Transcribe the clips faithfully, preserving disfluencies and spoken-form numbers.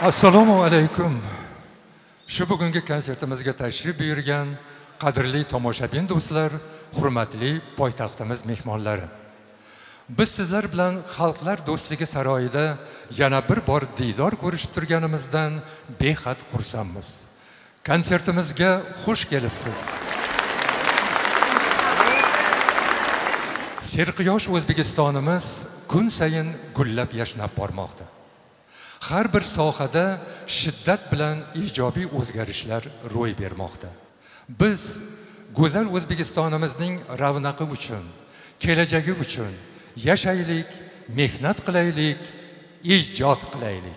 Assalomu alaykum. Shu bugungi konsertimizga tashrif buyurgan qadrli tomoshabin do'stlar, hurmatli poytaxtimiz mehmonlari. Biz sizlar bilan Xalqlar do'stligi saroyida yana bir bor diydor ko'rishib turganimizdan behad xursandmiz. Konsertimizga xush kelibsiz. Serquyosh O'zbekistonimiz kun sayin gullab yashnab bormoqda. Har bir sohada shiddat bilan ijobiy o'zgarishlar ro'y bermoqda. Biz go'zal O'zbekistonimizning ravnaqi uchun, kelajagi uchun yashaylik, mehnat qilaylik, ijod qilaylik.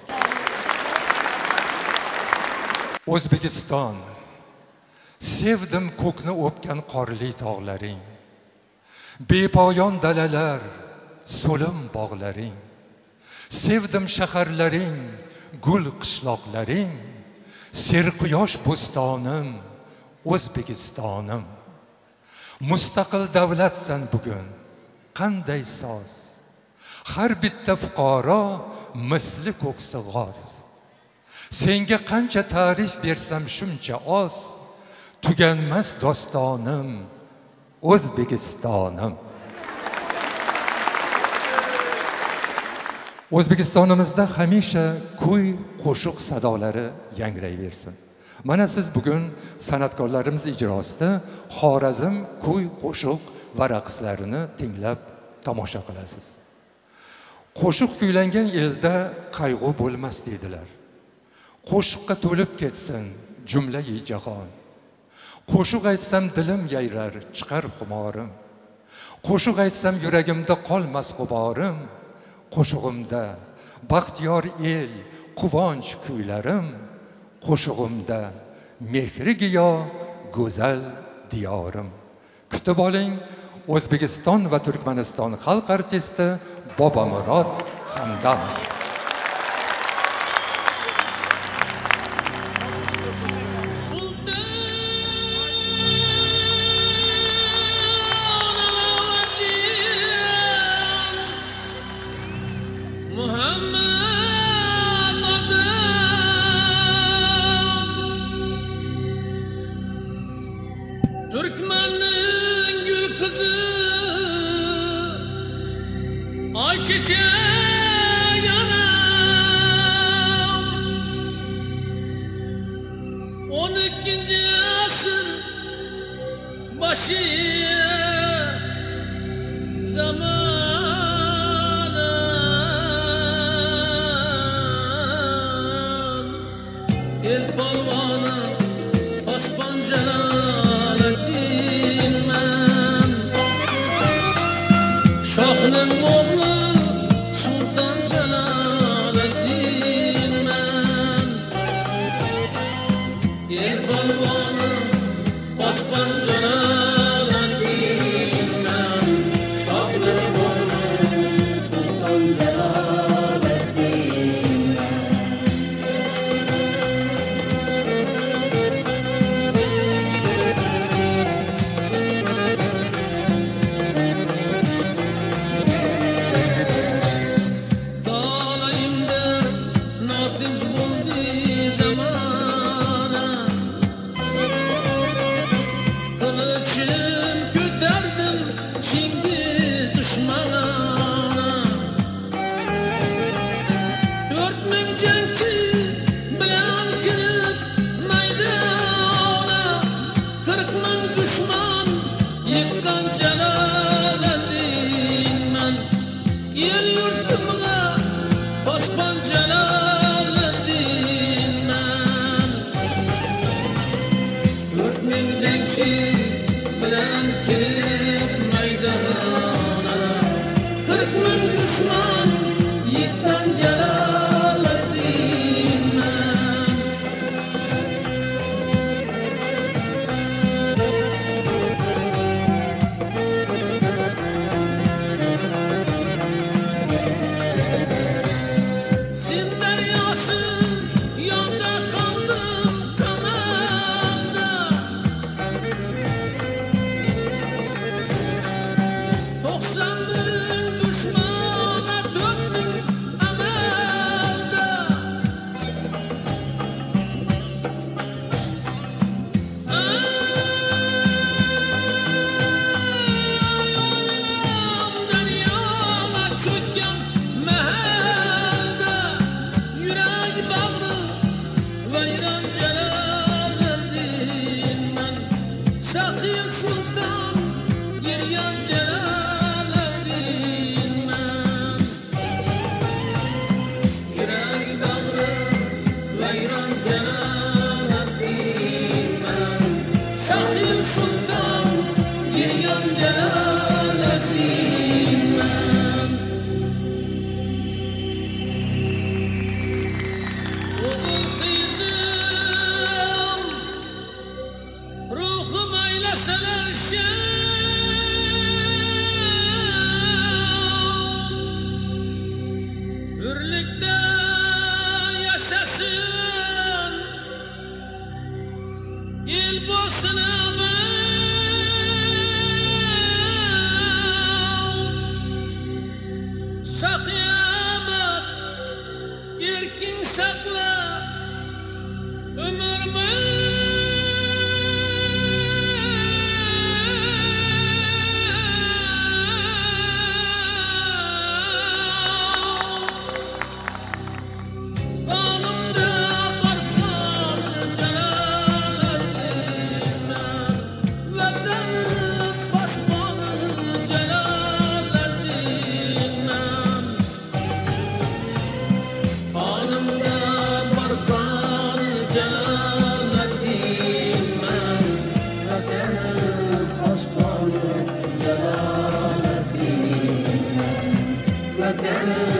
O'zbekiston, sevdim ko'kni o'pgan qorli tog'laring, bepoyon dalalar, so'lim bog'laring. Sevdim shaharlaring, gul qishloqlaring, serquyosh bo'stonim, O'zbekistonim. Mustaqil davlatsan bugun, qanday soz. Har bitta fuqaro misli ko'ksi g'oz. Senga qancha ta'rif bersam shuncha oz. Tuganmas dostonim, O'zbekistonim. O'zbekistonimizda hamisha kuy, qo'shiq sadolari yangrayversin. Mana siz bugun san'atkorlarimiz ijrosida Xorazm kuy, qo'shiq va raqslarini tinglab tomosha qilasiz. Qo'shiq kuylangan elda qayg'u bo'lmas dedilar. Qo'shiqqa to'lib ketsin jumla-i jahon. Qo'shiq aytsam dilim yayrar, chiqar xumorim. Qo'shiq aytsam yuragimda qolmas g'uborim. Qo'shig'imda baxtiyor el, quvonch kuylarim, qo'shig'imda mehri giyo, go'zal diyorim. Kutib oling, O'zbekiston va Turkmaniston xalq artisti Bobomurod Hamdamov. Türkmen'in gül kızı ay çiçeği yanam on ikinci asır başı zamanım el balvanı paspancalar Şahının oğlu Sultan Celaleddin men El balvanı Basban Celaleddin men Şahının oğlu Sultan Celaleddin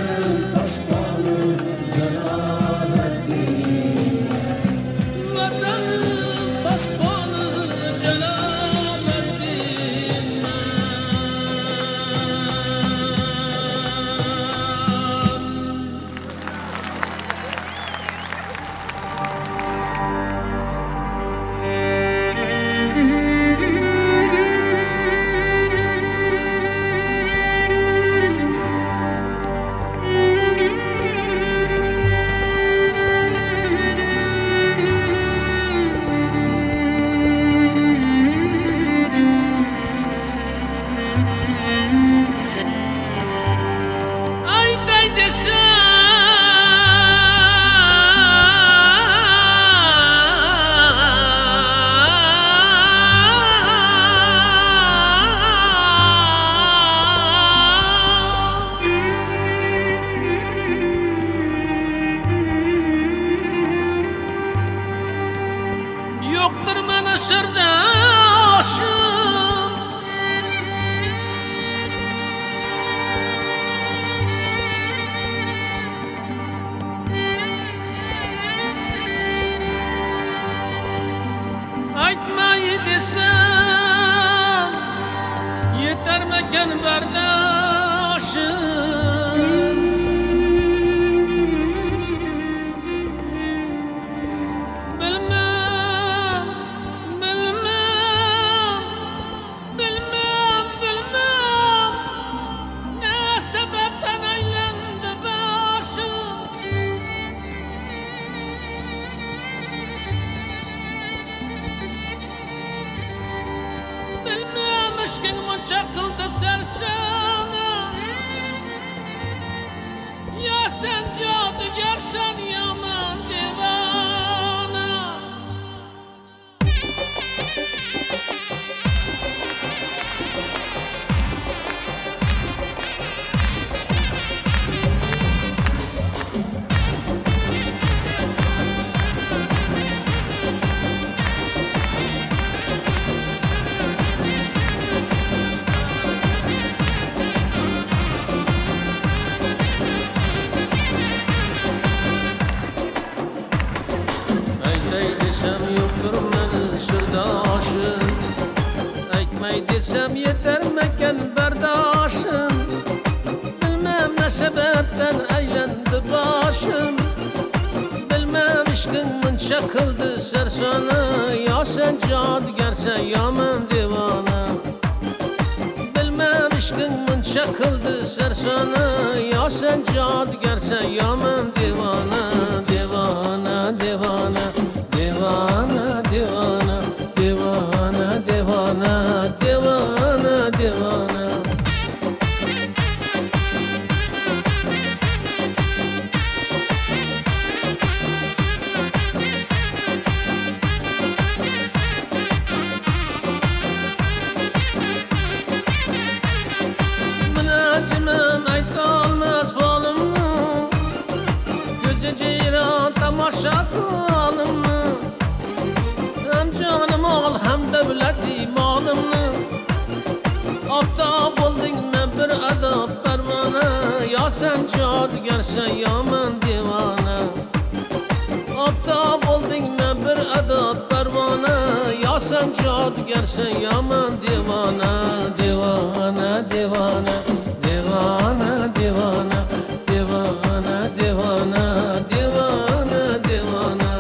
desem yetermeken berdاشım Bilmem ne sebepten eğlendi başım Bilmem işkimin çakıldı sersana Ya sen cadıgersen ya men divana Bilmem işkimin çakıldı sersana Ya sen cadıgersen ya men divana Divana, divana, divana, divana Divana, divana, divana, divana Münacimim aytolmaz bolumnu Gözü ceyran tamaşa kılımnu Hem canım ol hem devleti malımnu Aptal buldun men bir adab bermana Ya sen cadıgersen ya men divana Aptal buldun men bir adab bermana Ya sen cadıgersen ya men divana Divana, divana, divana, divana Divana, divana, divana, divana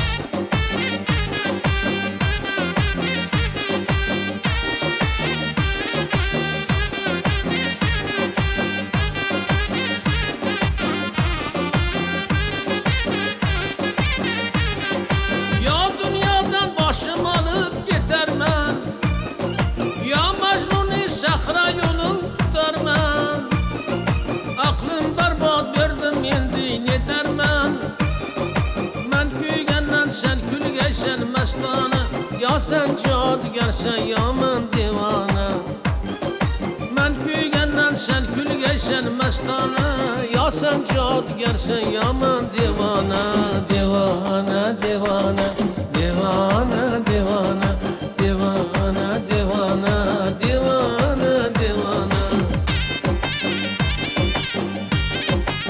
Başım alıp gidermem Ya Mecnun'u sahra yolun tutarmam Aklım berbat verdim yendi yetermem Ben küygenden sen külgeysen mestana Ya sen cadıgersen ya men divana Ben küygenden sen külgeysen mestana Ya sen cadıgersen ya men divana Divana, divana Divana, divana, divana, divana, divana, divana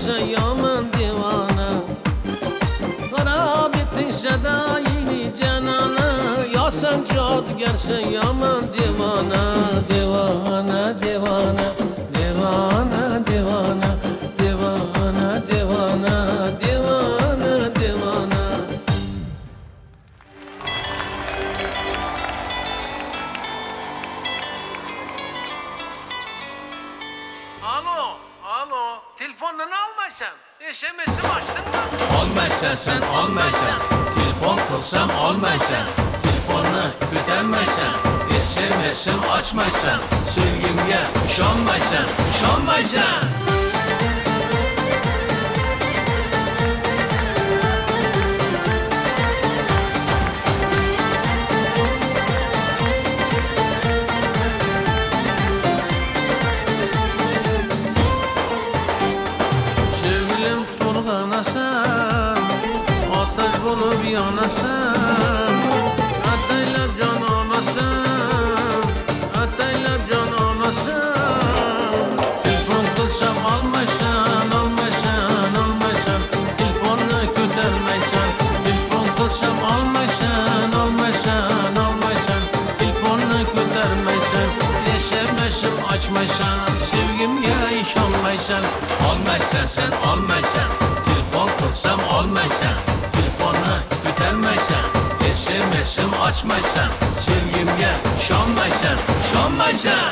gerçe yaman divana Harap ettin şedayini canana Ya sen cad gerçe yaman divana Divana, divana, divana, divana Divana, divana, divana, divana Alo, alo, telefonunu almaysan, S M S'im açtın mı? Olmaysan sen olmaysan Telefon kılsam olmaysan Telefonu götürmeysen S M S'im açmaysan Sevgimge işanmaysan İşanmaysan Sevgilim turganasan Ateş bulup yanasan Ateylep can anasan Ateylep can anasan Telefon kılsam almaysan Almaysan, almaysan Telefonunu götürmeysen Telefon kılsam almaysan Almaysan, almaysan Telefonunu götürmeysen S M S'im açmaysan Sevgim ya iş olmaysan Olmaysan sen olmaysan Telefon kılsam olmaysan Telefonu götürmeysen S M S'im açmaysan Sevgimge işanmaysan İşanmaysan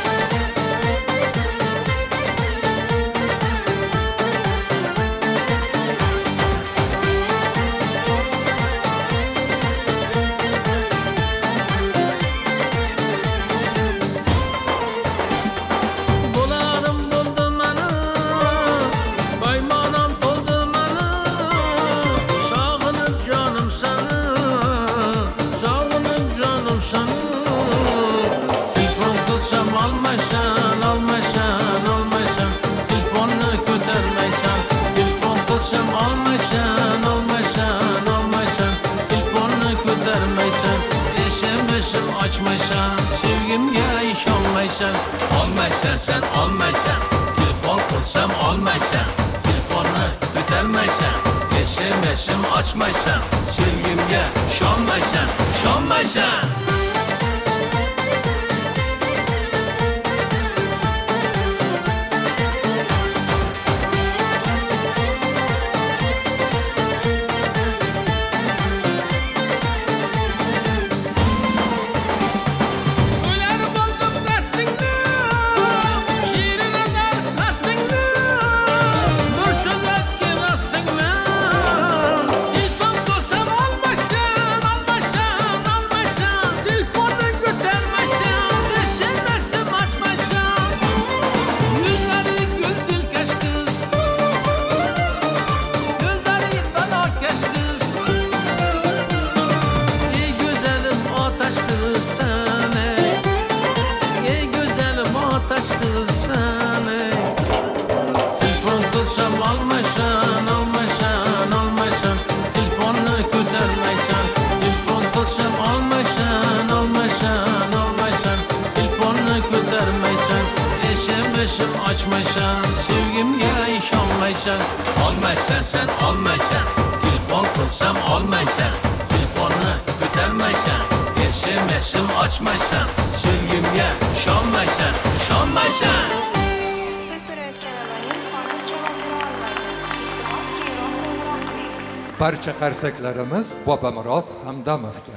Bularım buldu beni Baymanam buldu beni Sağınıp canım seni Sağınıp canım seni Telefon kılsam almaysan Almaysan, almaysan Telefonunu götürmeysen Telefon kılsam almaysan Almaysan, almaysan Telefonunu götürmeysen S M S'im açmaysan Sevgim ya iş olmaysan Olmaysan sen olmaysan Telefon kılsam olmaysan Telefonu götürmeysen S M S'im açmaysan Sevgimge işanmaysan İşanmaysan Öler buldum destini Şirin eder kastını Dur söz etki rastını Telefon kılsam almaysan Almaysan, almaysan Telefonu götürmeysen S M S'im açmaysan Yüzleri gül dilkeş kız Gözleri belakeş kız Ey güzelim ateş kız seni Ey güzelim ateş kız seni Telefon kılsam almaysan Almaysan, almaysan Telefonunu götürmeysen Telefon kılsam almaysan Almaysan, almaysan Telefonunu götürmeysen S M S'im açmaysan Sevgim ya iş olmaysan Olmaysan sen olmaysan Telefon kılsam olmaysan Telefonu götürmeysen S M S'im açmaysan Sevgimge işanmaysan İşanmaysan barcha qarsaklarimiz Bobomurod Hamdamovga.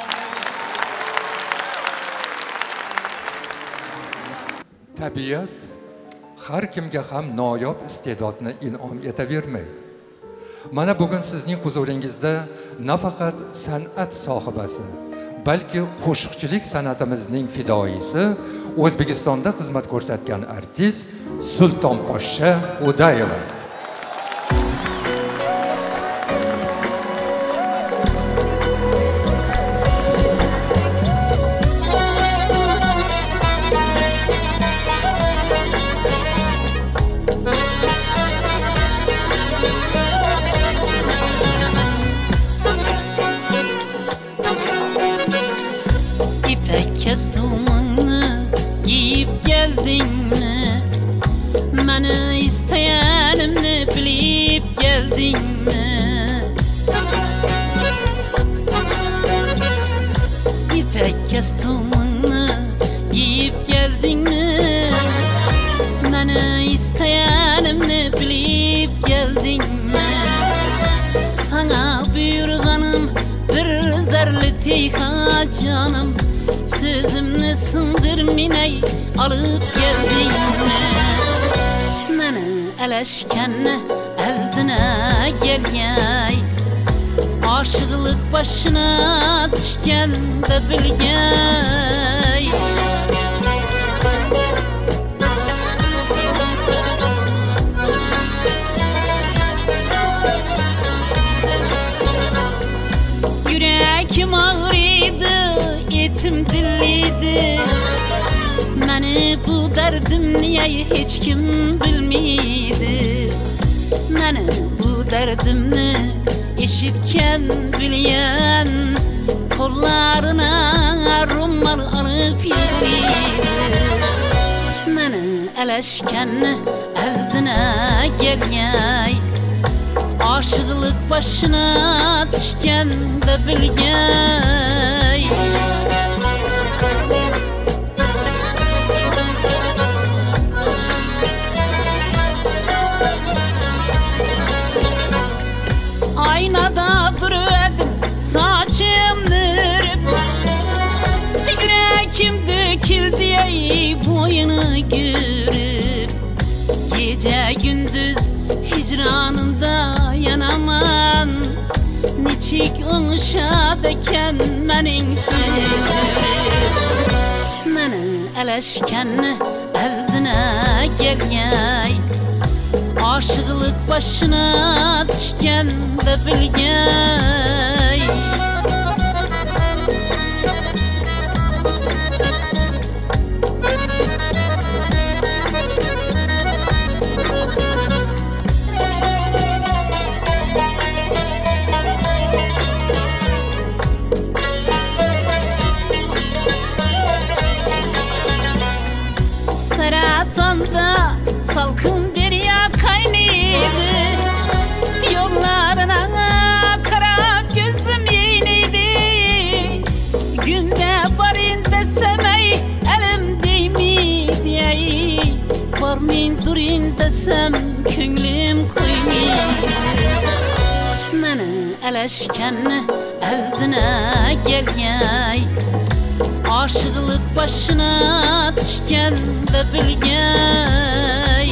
Tabiat har kimga ham noyob iste'dodni in'om etavermaydi. Mana bugun sizning huzuringizda nafaqat san'at sohibasi, balki qo'shiqchilik san'atimizning fidoyisi, O'zbekistonda xizmat ko'rsatgan artist Sultonposhsha O'dayeva. Giyip geldin mi? Beni isteyenim Teyha canım sözümni sındırminey alıp geldingmi meni elashkanni eldine gelgay aşıqlık başına düşkende bilgay Yüreğim ağrıydı, etim dilliydi Məni bu derdim niye hiç kim bilmiydi Məni bu derdimni eşitken bilyen Kollarına rummal alıp yürüydü Məni eleşkenni eldine gelgay Aşıqlık başına düşkende bilgay Aynada duruyordum saçım nürüp Yüreğim döküldü ey boyunu görüp Gece gündüz hicranında yanaman Niçik onuşadeken menin sözürüp Meni eleşkenni eldine gelgay Aşıqlık başına düşkende bilgay Saratanda salkın derya kaynıydı Yollarına kara gözüm yeğniydi Günde varın desem ey elim değmiydi ey Varmin durun desem könlüm koymiydi Meni eleşkenni eldine gelgay Aşıqlık başına düşkende bilgay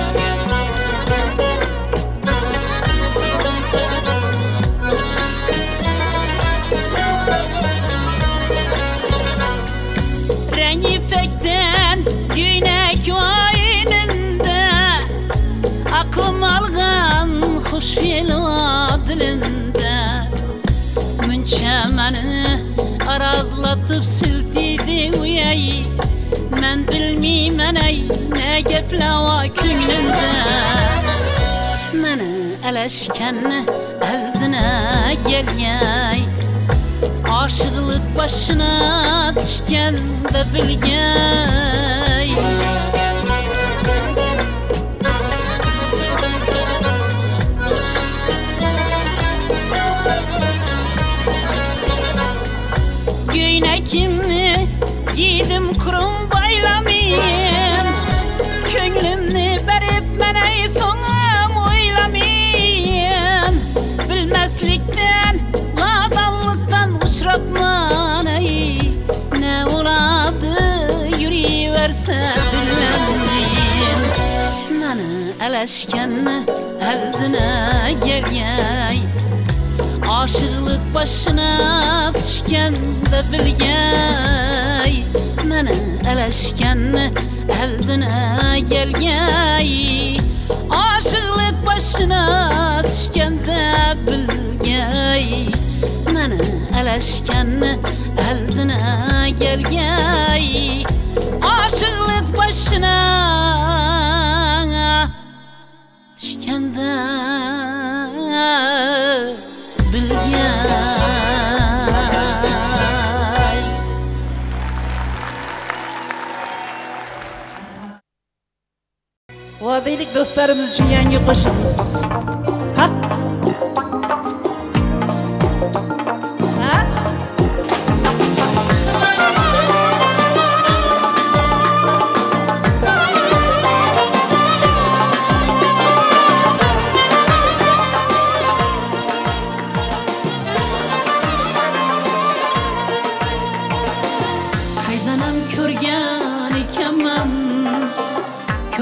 Rengi ipekten günek vayninde Aklım algan hoş fil dilinde Münçemeni arazlatıp siltiydi uyay Men bilmiymen ey ne geplava künlünde Meni eleşkenni eldine gelgay Aşıqlık başına düşkende bilgay Göynekimni giydim kurum baylamayım Könlümni berip mene sonum oylamayım Bilmezlikten, ladallıktan uçratman ey Ne oladı yürüyverse bilmem Meni eleşkenni eldine gelgay Aşıqlık başına düşkende bilgay Meni eleşkenni eldine gelgay Aşıqlık başına düşkende bilgay Meni eleşkenni eldine gelgay Aşıqlık başına düşkende Vadeylik dostlarımız için yangi koşumuz. Ha? Ha?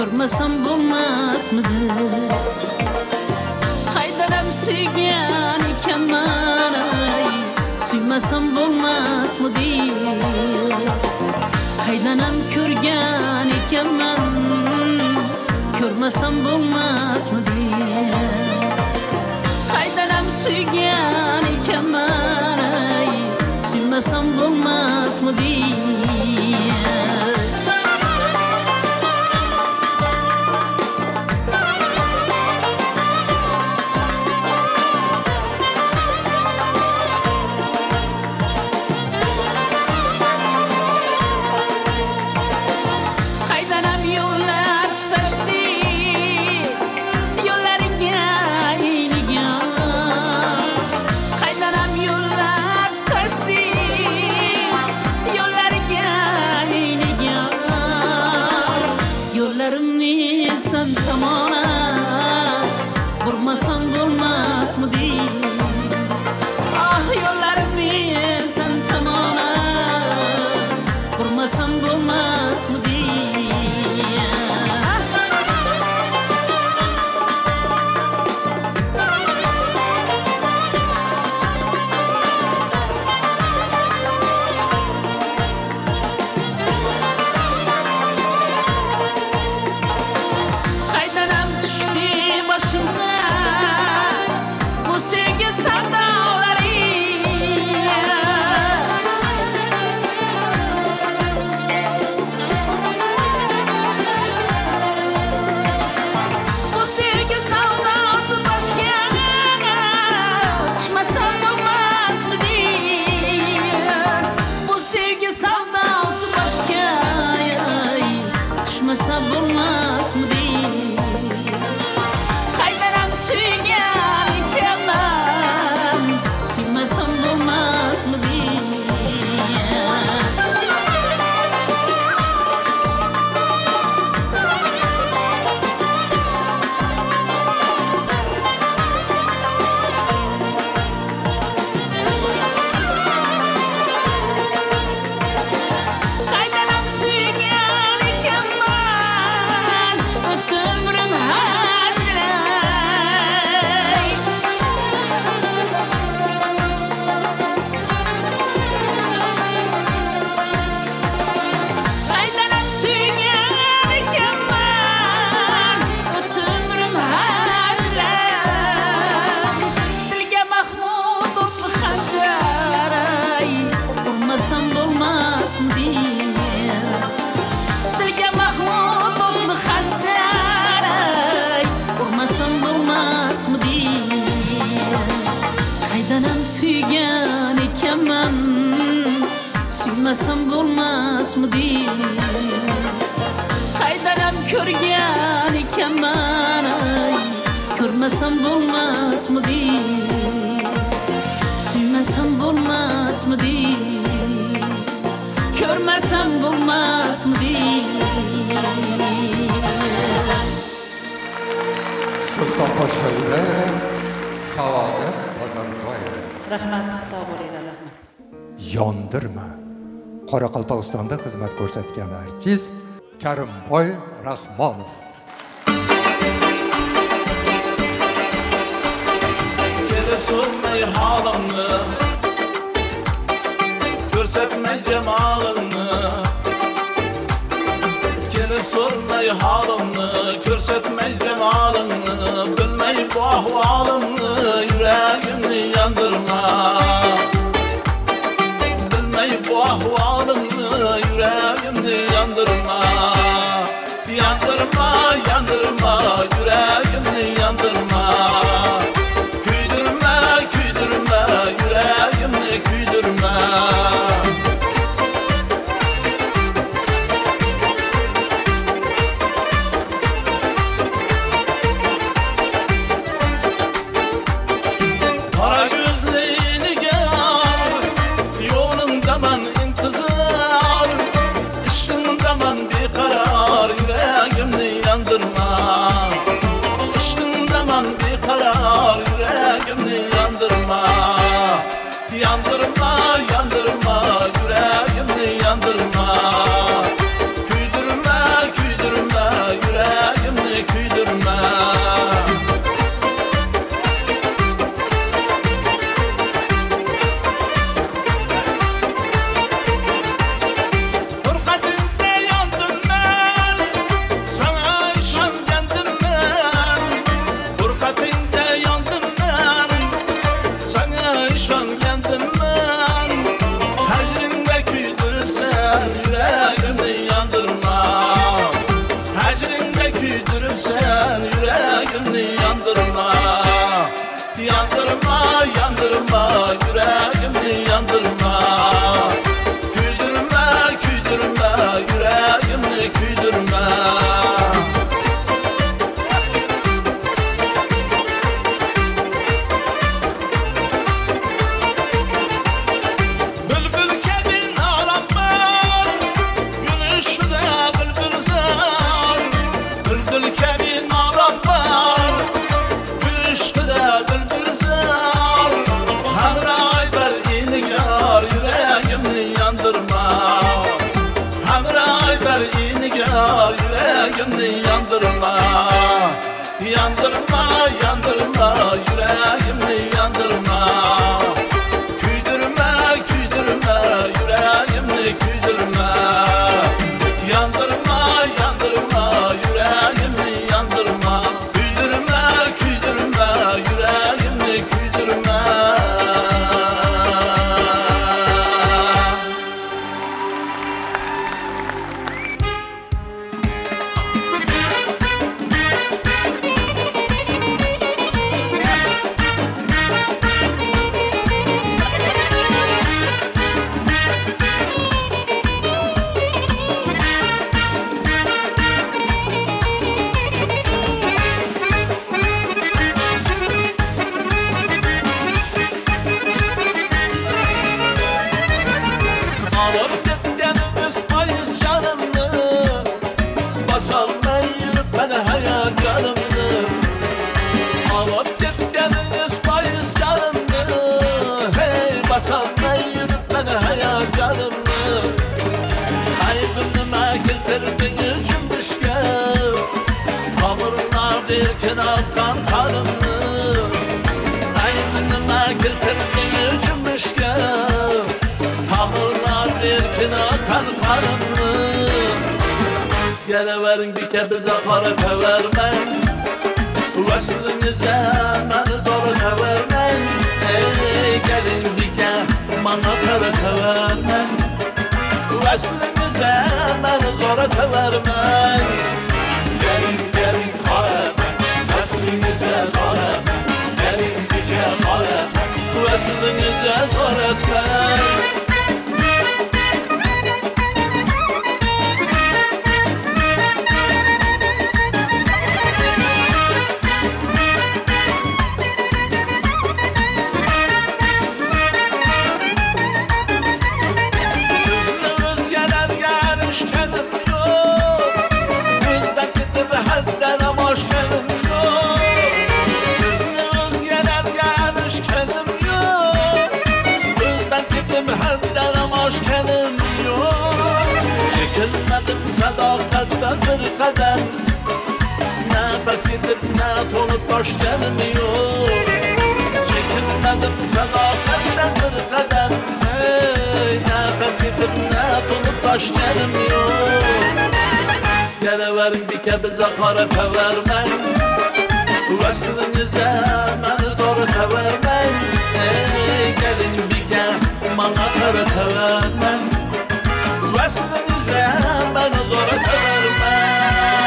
Görmesem bulmaz mıdır? Kaydanam suygan ekanman ay, suymesem bulmaz mıdır? Kaydanam körgan ekanman, körmesem bulmaz mıdır? Kaydanam suygan ekanman ay, suymesem bulmaz mıdır? Sen tamana vurmasan olmaz mı diye. Ah yollarımı sen tamana vurmasan olmaz mı diye. Bulmaz mı diye. Kaydanam suygan ekanman, suymesem bulmaz mı diye. Bulmaz mı diye. Dilge Mahmud otlu hancar ay, vurmasam bulmaz mı diye. Kaydanam suygan ekanman, suymesem bulmaz mı diye. Kaydanam körgan ekanman ay, körmesem bulmaz mı diye. Suymesem bulmaz mı diye. Görmesem bulmaz mı diye. Sultan Poşo'yla Savodat Bozorboyev. Rahmat, sağ bo'linglar, rahmat. Yondirma. Qoraqalpog'istonda xizmat ko'rsatgan artist Karimboy Rahmonov. Kelib so'rmay holimni, ko'rsatma jamolingni. Kelib so'rmay holimni, ko'rsatma jamolingni. Bilmay bu ahvolimni, yuragimni yondirma. Bilmay bu ahvolimni, yuragimni yondirma. Yondirma, yondirma, yuragimni yondirma. Kuydirma, kuydirma, yuragimni kuydirma. Yandırma, yandırma, yüreğimni yandırma. Küydürme, küydürme, yüreğimni yendim ben. Hecrinde küydürüpsen yüreğimi yandırma. Hecrinde küydürüpsen yüreğimi yandırma. Yandırma, yandırma, yüreğimi yandırma. Küydürme, küydürme, yüreğimi küydürme. Bülbül kebin aram var, gün ışıkta bülbül zar. Bülbül kebin aram var, gün ışıkta bülbül zar. Hamray ver inigar, yüreğimi yandırma. Hamray ver inigar, yüreğimi yandırma. Yandırma, yandırma, yüreğimi yandırma. Küydürme, küydürme, yüreğimi küydürme. Yandırma, yandırma, yüreğimi yandırma. Küydürme, küydürme, yüreğimi küydürme. Alıp gittiniz payız canımı. Basalmayın ben hayacanımı. Alıp gittiniz payız canımı. Hey basalmayın ben hayacanımı. Aybımı getirdiğiniz cümbüşke. Hamurlar derken akan kanımı. Aybımı getirdiğiniz cümbüşke. Hamurlar derken akan kanımı. Geleverin bir kebize para tevermen. Veslinize beni zor tevermen. Ey gelin bir ke bana para tevermen. Veslinize beni zor tevermen. Gelin gelin karemen. Veslinize zor etmen. Gelin bir ke karemen. Veslinize zor etmen. Sadakatten bir kadem. Nefes gidip ne tonup taşkenim yok. Çekinmedim sadakatten bir kadem. Hey, nefes gidip ne tonup taşkenim yok. Geleverin bir kebize para tevermen. Veslinize beni zor tevermen. Hey, gelin bir ke bana para tevermen. Veslinize beni zor tevermen.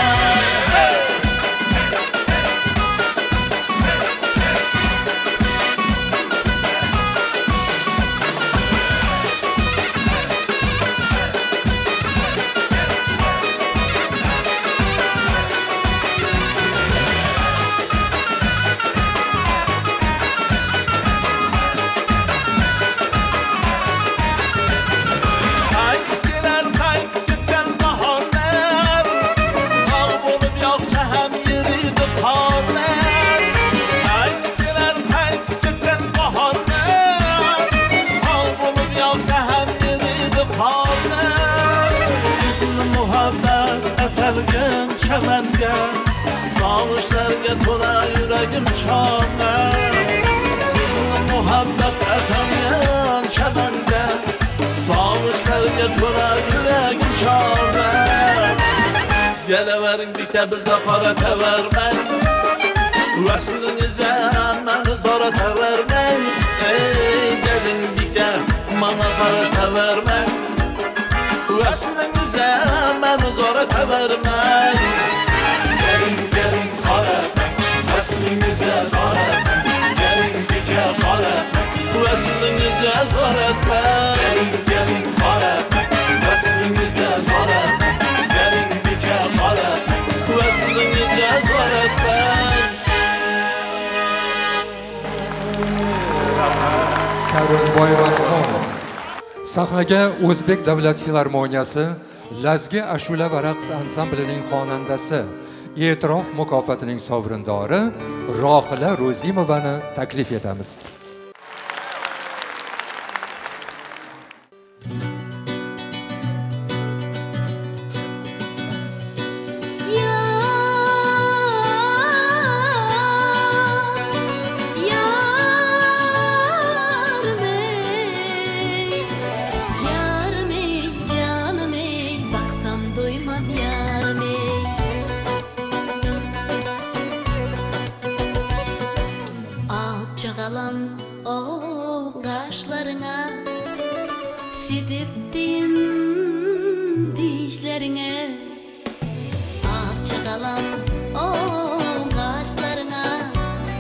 Etelgen çemenge Sağışlarga tola yüreğim çağına. Sizinle muhabbet etelgen çemenge Sağışlarga tola yüreğim çağına. Geleverin bir kebize para tevermen. Veslinize beni zora tevermen. Ey gelin bana qarata vermen Aslınıza ben zorata vermen Gelin gelin qaratmen Aslınıza zoratmen Gelin dike qaratmen Aslınıza zoratmen Gelin gelin qaratmen Aslınıza zoratmen Gelin dike qaratmen Aslınıza zoratmen Karimboy Rahmonov sahnaga O'zbek Davlat filarmoniyasi Lazgi ashula va raqs ansamblining xonandasi E'tirof mukofotining sovrindori Rohila Ro'zimovani taklif etamiz. Çağalan o kaşlarına Sidiptin dişlerine Ak çağalan o kaşlarına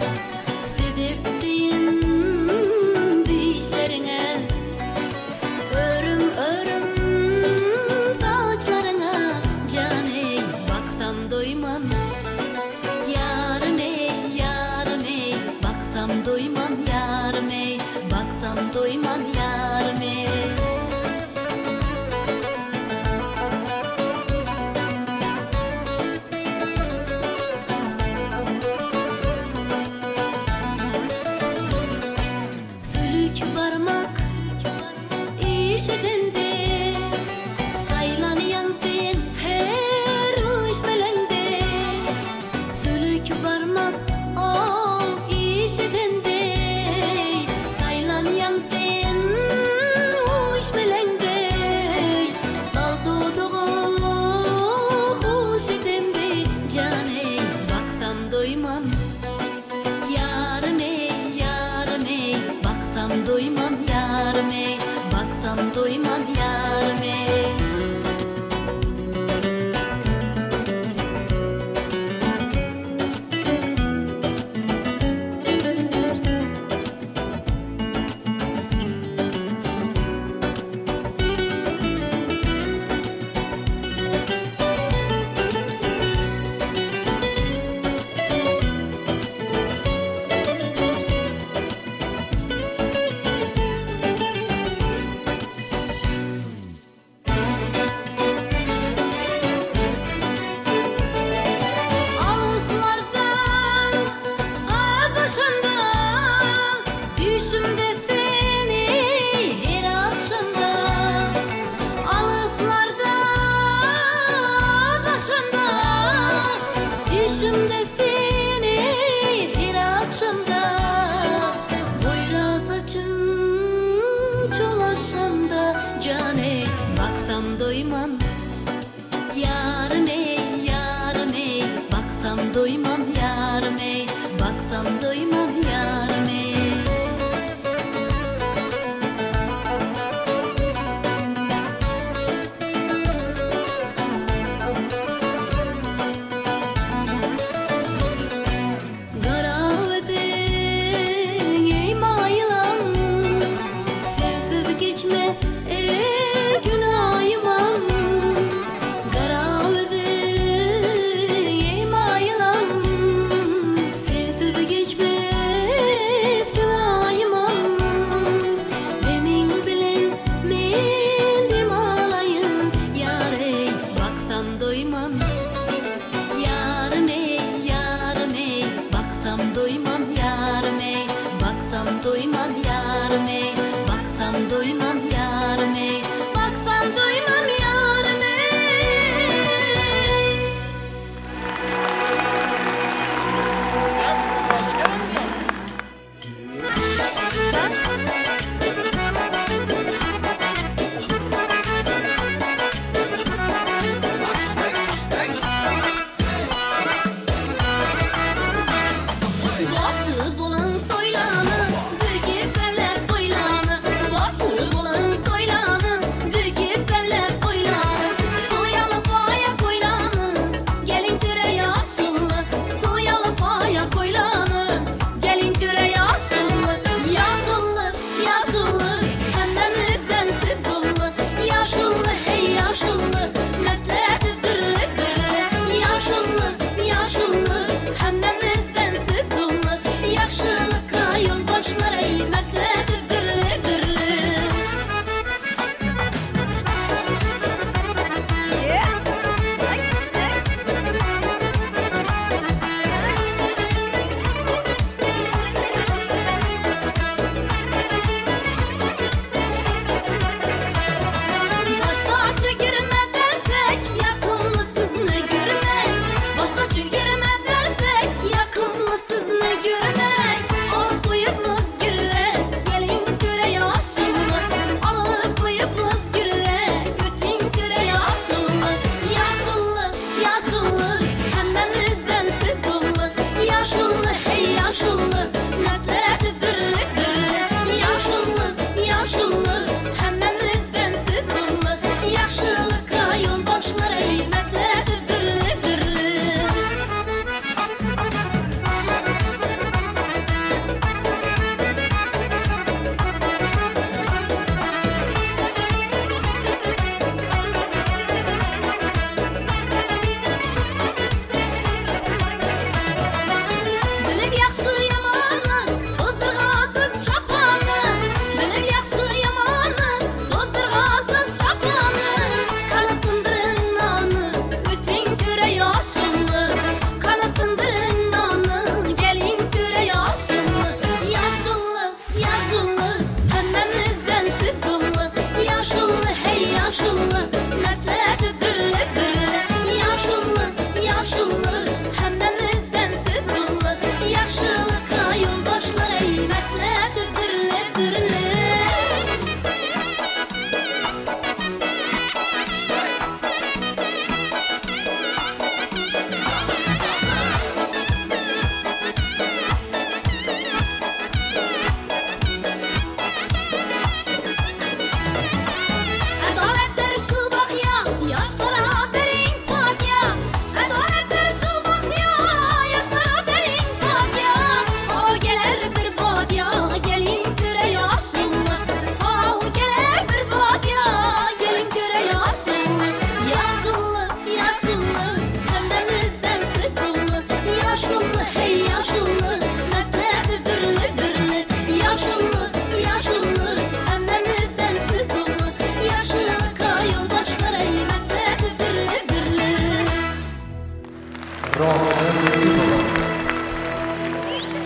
Sidiptin dişlerine Örüm örüm saçlarına Caney baksam doymam Yarım ey yarım ey Baksam doymam yarım ey Baksam doymam yarım ey Sülük varmak işidinde Saylanıyan sen her uç belende Sülük varmak o işidinde Saylanıyan sen uç belende Dalduduğu hoş edemde Caney baksam doymam Yarım ey yarım ey Baksam doymam yarım ey Baksam doymam yarım ey Ağızlardan ağdaşında Düşümde seni her akşamda Ağızlardan ağdaşında Düşümde seni her akşamda Boyra saçın çolaşanda Caney baksam doymam Yarım ey yarım ey Baksam doymam yarım ey Baksam doymam yarım ey Garavdin ey mayılam Sensiz geçme ey günahımam Garavdin ey mayılam Sensiz geçmez günahımam Demin bilen men demalayın Yar ey baksam doymam Yarım ey yarım ey Baksam doymam yarım ey Baksam doymam yarım ey Baksam doymam yarım ey Baksam doymam yarım ey Başı bulan toylanı, düğü sevler toylanı. Başı bulan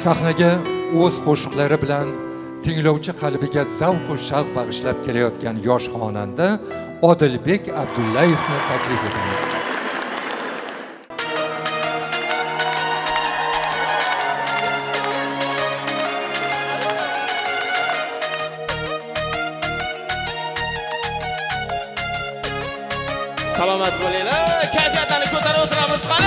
sahnaga o'z qo'shiqlari bilan tinglovchi qalbiga zavq va shavq bag'ishlab kelayotgan yosh xonanda Odilbek Abdullayevni taklif etamiz. Salomat bo'linglar. Kayfiyatlarni ko'tarib o'tiramiz qani.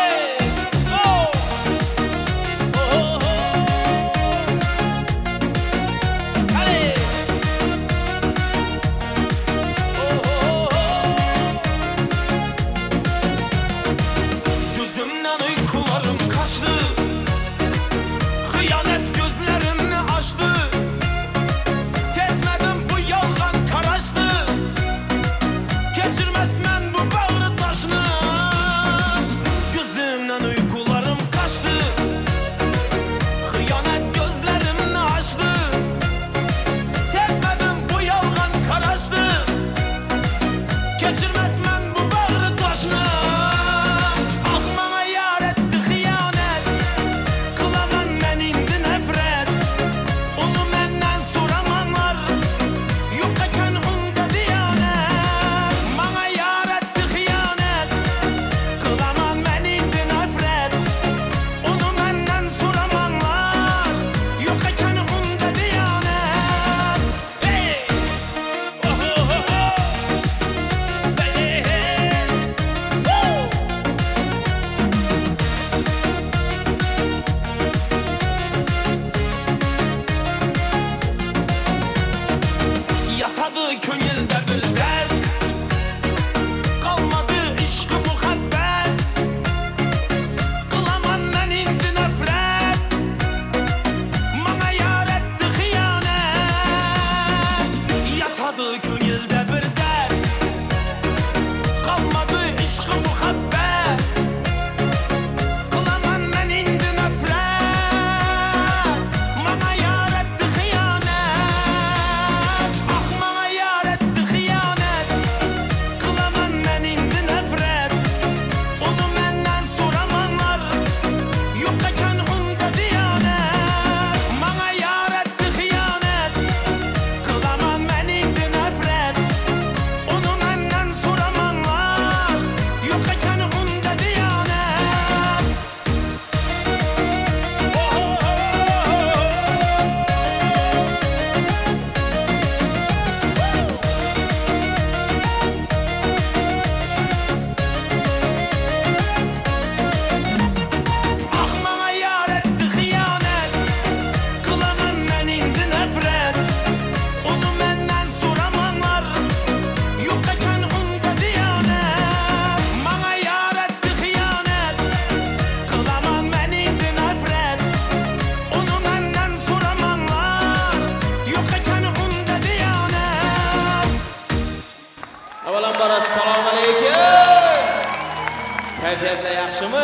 Kayfiyatlar yaxshimi?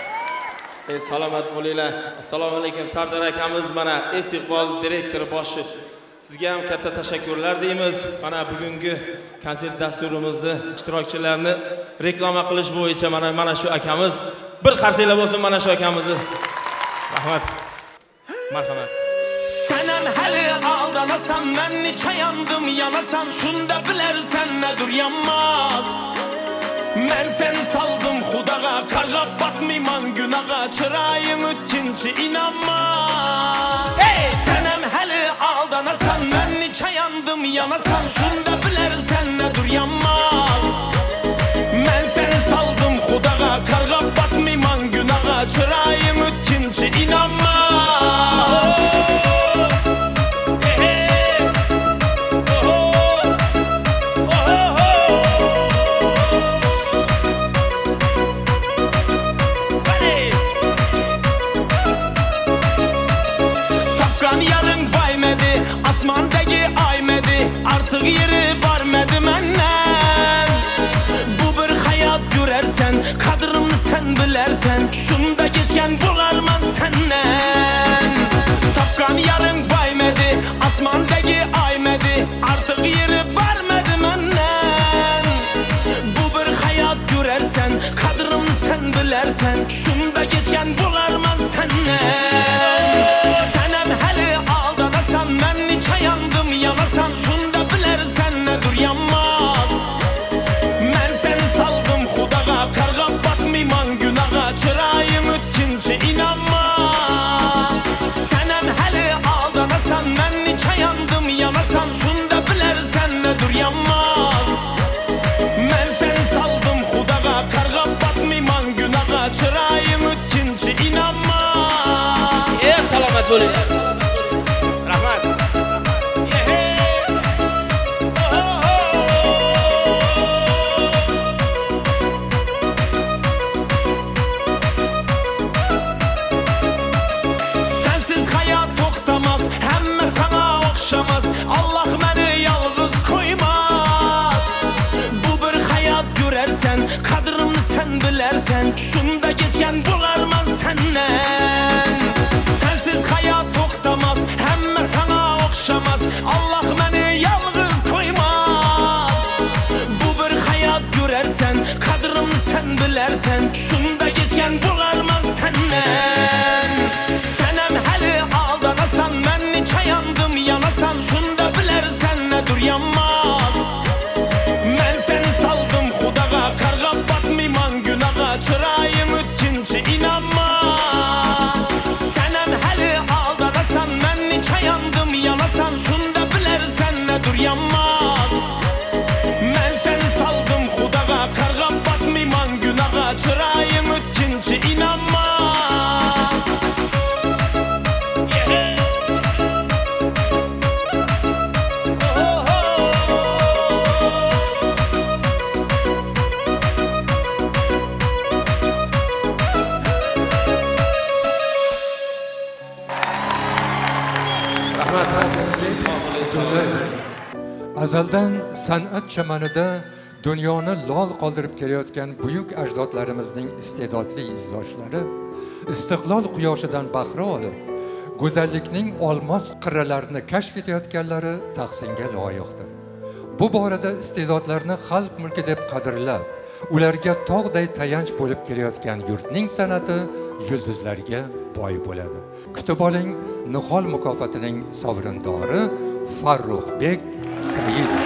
E, salomat bo'linglar. Assalomu alaykum Sardor akamiz, mana istiqbol direktori boshi. Sizga ham katta tashakkurlar deymiz. Mana bugungi konsert dasturimizni ishtirokchilarni reklama qilish bo'yicha mana mana shu akamiz bir qarsanglar bo'lsin mana shu akamizni. Rahmat. Marhamat. Senem hali aldanasan, ben niçe yandım yanasan, şunda bilersen nedir yanmak. Ben seni saldım hudağa, karga batmayman günaha, çırayım ütkinci inanma. Hey! Senem hali aldanasan, ben niçe yandım yanasan, şunda bilersen nedir yanmak. Ben seni saldım hudağa, karga batmayman günaha, çırayım ütkinci inanma. Asmandaki aymedi, artık yeri varmedi menden. Bu bir hayat görersen, kadrını sen bilersen, şunda geçken bularman senden. Tapkan yarın baymedi, asmandaki aymedi, artık yeri varmedi menden. Bu bir hayat görersen, kadrını sen bilersen, şunda geçken bularman senden. bo'ling. Rahmat. Sensiz hayat to'xtamas, hamma sana o'xshamas. Allah meni yalnız koymaz. Bu bir hayat görersen, kadrimni sen bilersen, şunda geçken bularman senden. Sensiz hayat to'xtamas, hamma sana o'xshamas. Allah meni yalnız koymaz. Bu bir hayat görersen, kadrimni sen bilersen, şunda geçken bularman senden. Senem hali aldanasan, men neçe yandım yanasan, şunda bilersen nedir yanmak. Men seni saldım Xudaga, kargap batmayman günaha, çırayım ötkinchi inanma. Senem hali aldanasan, men neçe yandım yanasan, şunda bilersen nedir yanmak. Men seni saldım Xudaga, kargap batmayman günaha, çırayım ötkinchi inanma. Azaldan san'at chamanida dunyoni lol qoldirib kelayotgan buyuk ajdodlarimizning iste'dodli izdoshlari istiqlol quyoshidan bahra olib, go'zallikning olmos qirralarini kashf etayotganlari tahsinga loyiqdir. Bu borada iste'dodlarni xalq mulki deb qadrlab, ularga tog'day tayanch bo'lib kelayotgan yurtning san'ati yulduzlarga boy bo'ladi. Kutib oling, Nihol mukofotining sovrindori Farruxbek Saidov.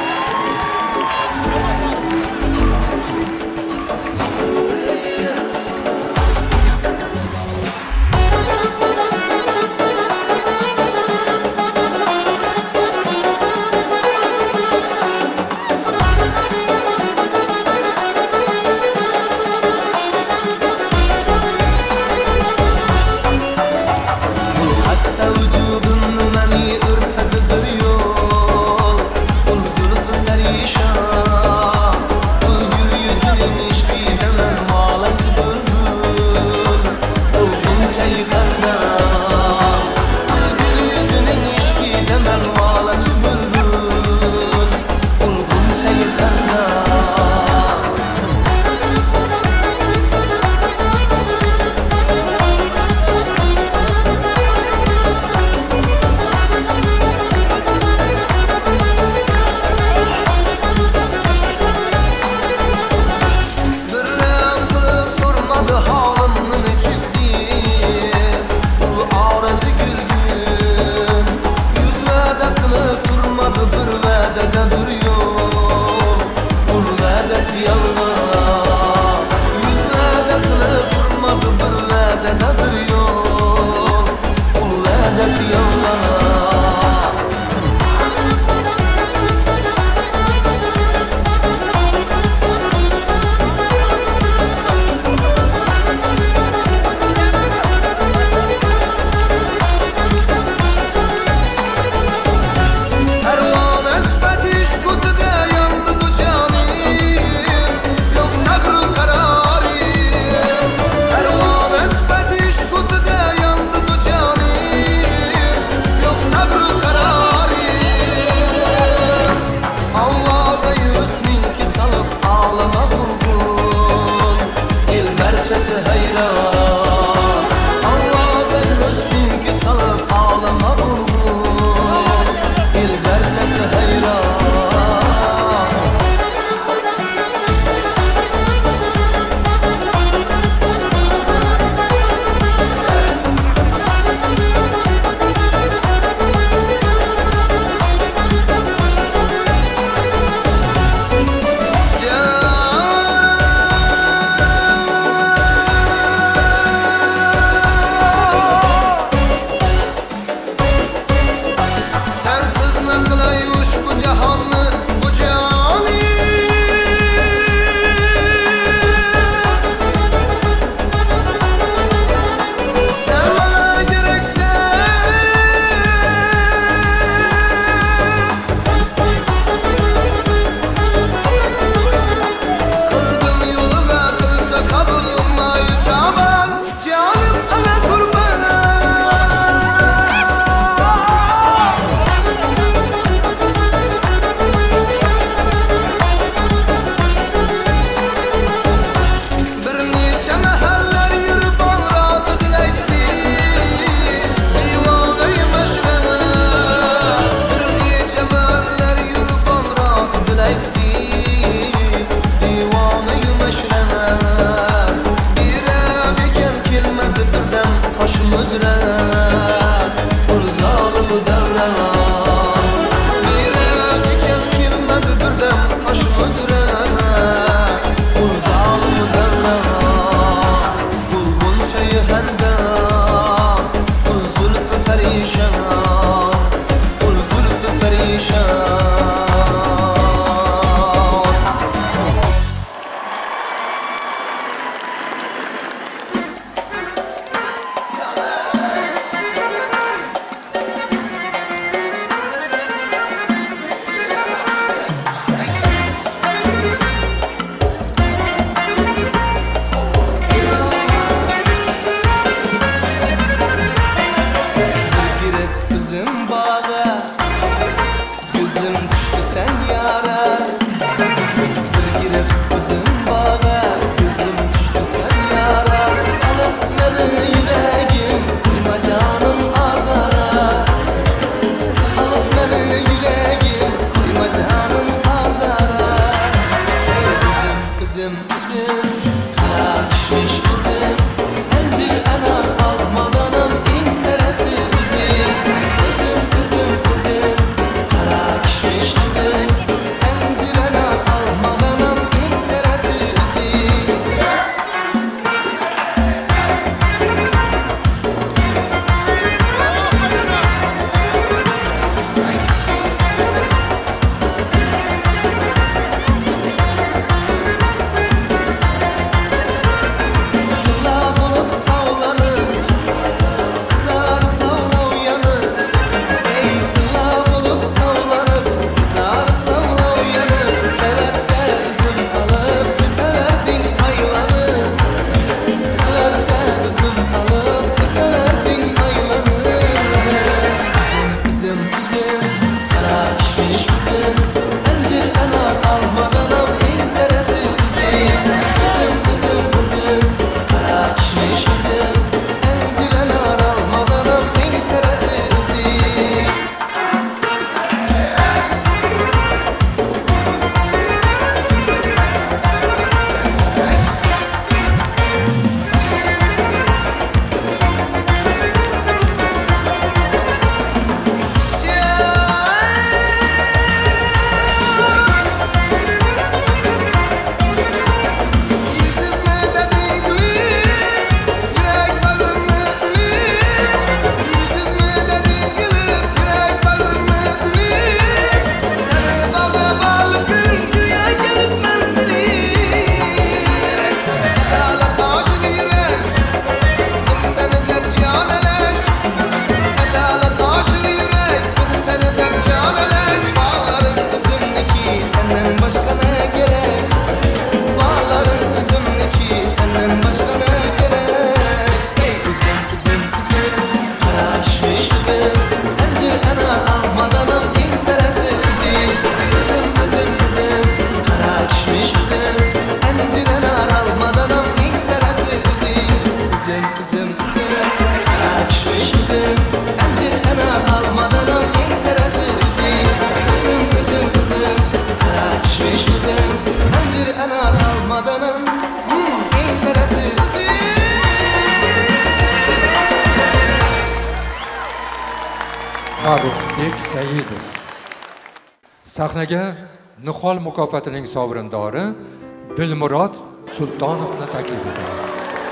Farruxbek Saidov. Sahnaga Nihol mukofotining sovrindori Dilmurod Sultonovni taklif etamiz.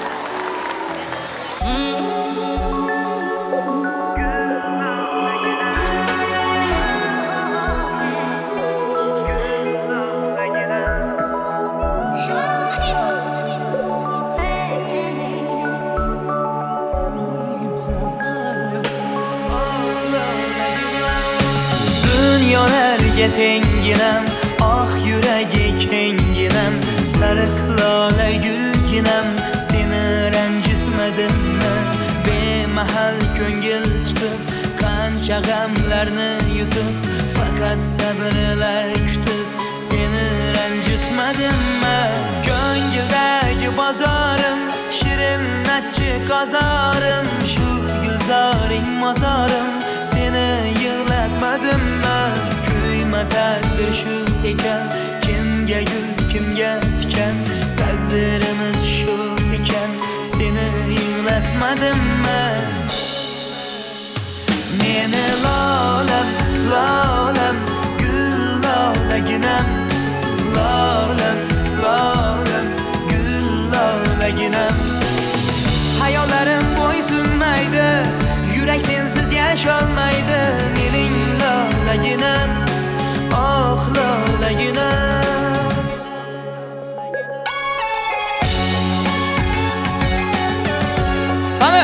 Dünyalarga tenginam, ah yuragi kenginam, sariq lola gulginam, seni ranjitmadimmi? Bemahal ko'ngil tutib, qancha g'amlarni yutib, faqat sabrlar kutib, seni ranjitmadimmi? Ko'ngildagi bozorim, shirin achchiq qozorim, shu gulzoring mozorim, seni yig'latmadimmi? Kuyma taqdir shu ekan, kimga gul, kimga tikan, taqdirimiz shu ekan, seni yig'latmadimmi? Meni lolam, lolam, gul lolaginam, lolam, lolam, gul lolaginam. Hayollarim bo'ysunmaydi, yurak sensiz yasholmaydi, mening lolaginam, oh lolaginam. Qani?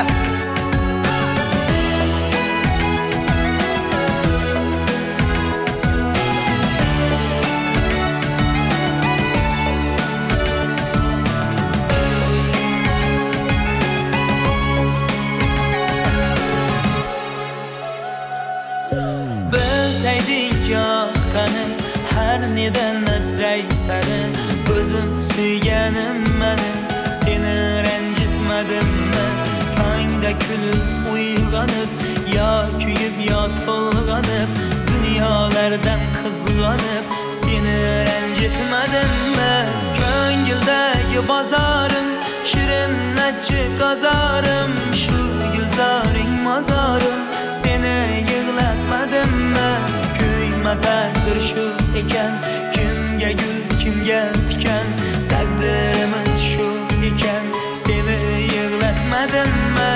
Her neden asray seni, özüm suyganim meni, seni rencitmadimmi? Tongda kulib uyg'onib, yo kuyib yo to'lg'anib, dunyolardan qizg'anib, seni ranjitmadimmi? Ko'ngildagi bozorim, shirin achchiq qozorim, shu gulzoring mozorim, seni yig'latmadimmi? Taqdir shu ekan, kimga gul, kimga tikan, taqdirimiz shu ekan, seni yig'latmadimmi?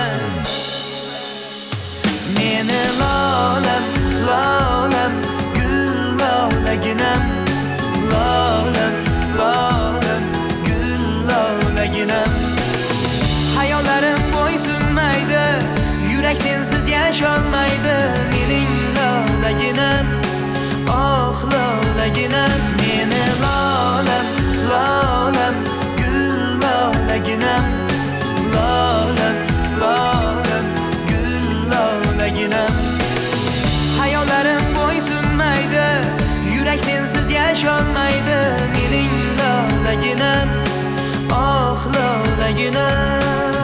Meni lolam, lolam, gul lolaginam, lolam, lolam, gul lolaginam. Hayollarim bo'ysunmaydi, yurak sensiz yasholmaydi, mening lolaginam, oh lolaginam. Meni lolam, lolam, gul lolaginam, lolam, lolam, gul lolaginam. Hayollarim bo'ysunmaydi, yurak sensiz yasholmaydi, mening lolaginam, oh lolaginam.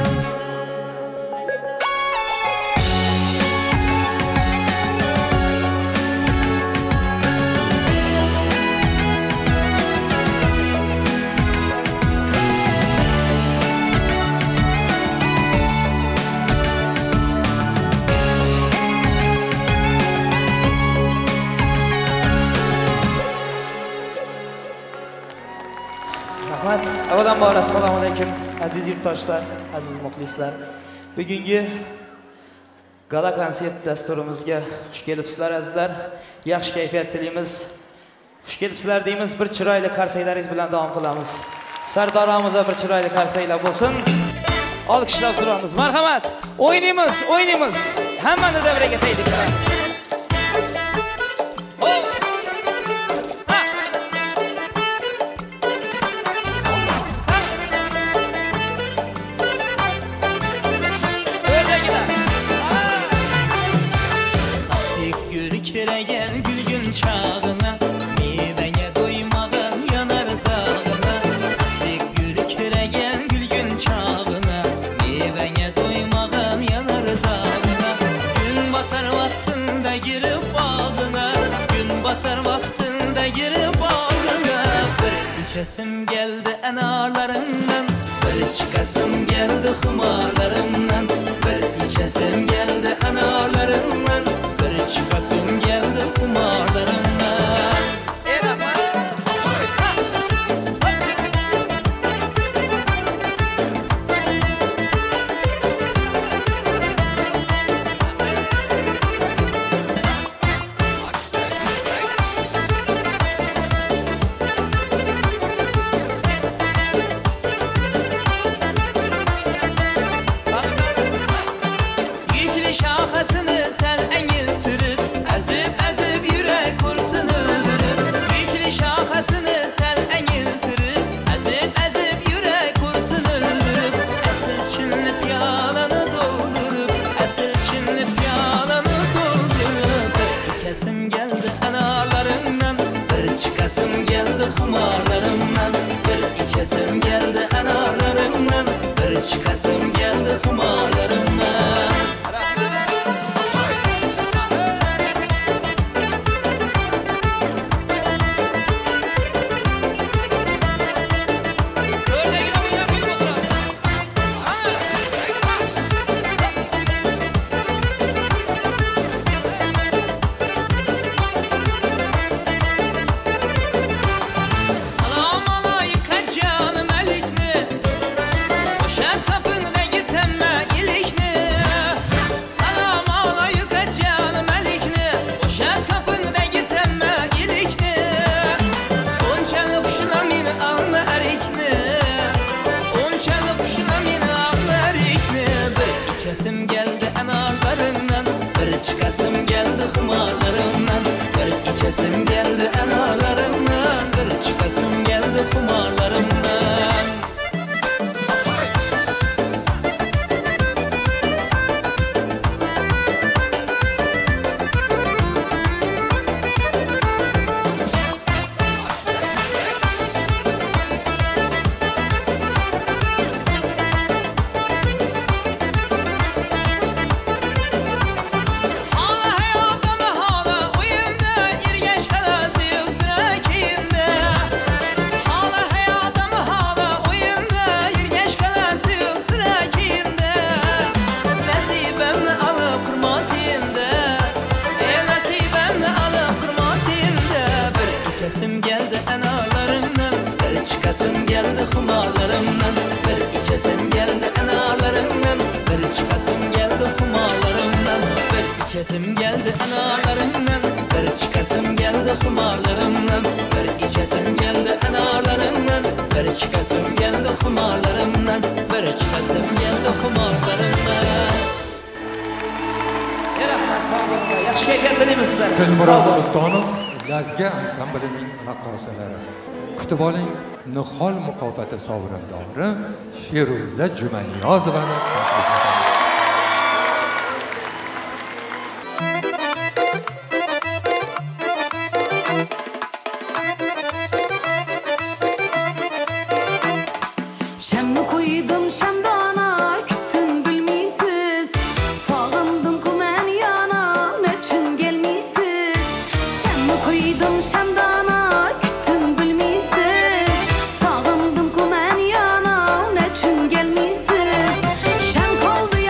Avvalambor assalomu alaykum aziz yurtdoshlar, aziz muxlislar. Bugungi gala konsert dasturimizga xush kelibsizlar azizlar. Yaxshi kayfiyat tilaymiz. Xush kelibsizlar deymiz. Bir chiroyli qarsaylaringiz bilan davom qilamiz. Sardoramizga bir chiroyli qarsaylar bo'lsin. Olqishlab turamiz. Marhamat. O'ynaymiz, o'ynaymiz. Hammani davraga taklif qilamiz. İçesim geldi enarlarından, bir çıkasım geldi hımarlarından, bir içesim geldi enarlarından, bir chiqasim keldi xumarlarimdan. Yükli şahasını sel engiltirip, ezip ezip yürek kurtunu öldürüp. Yükli şahasını sel engiltirip, ezip ezip yürek kurtunu öldürüp. Esil çinli piyalanı doldurup, esil çinli piyalanı doldurup. Bir içesim geldi analarımdan, bir çıkasım geldi xumarlarımdan. Bir içesim geldi analarımdan, bir çıkasım geldi xumarlarımdan. Salam alayka canım əlikni, boşat qapını gitəmmə ilikni. Salam alayka canım əlikni, boşat qapını gitəmmə ilikni. Onçalı quşuna mini alma ərikni, onçalı quşuna mini alma ərikni. Bir içəsim gəldi analarından, bir çıkasım geldi xumarlarımdan. Bir içesim geldi analarımdan, bir çıkasım geldi xumarlarımdan. Hala hayatımı hala uyumda, irgeç kalası yok sıra kiyimde. Hala hayatımı hala uyumda, irgeç kalası yok sıra kiyimde. Nasibemni alıp hurmatiyimde, e nasibemni alıp hurmatiyimde. Bir içesim geldi analarımdan, bir çıkasım geldi xumarlarımdan. Bir içesim geldi analarımdan, bir çıkasım geldi xumarlarımdan. Bir içesim geldi analarımdan, bir çıkasım geldi xumarlarımdan. Bir içesim geldi analarımdan, bir çıkasım geldi xumarlarımdan. Bir çıkasım geldi xumarlarımdan. Rahmat, sog' bo'linglar. Yaxshi kayfiyatda deymiz sizlarga. Sog' Dilmurod bo'ling. Sultonov Lazgi ansamblining raqqosalari. Kutib oling, Nihol mukofoti sovrindori Feruza Jumaniyozovani taklif etamiz. Şamni qo'ydim shamdona, kutdim bilmaysiz. Sog'indim kuman yana, nechun kelmaysiz. Shamni qo'ydim shamdona, kutdim bilmaysiz. Sog'indim kuman yana, nechun kelmaysiz. Sham qoldi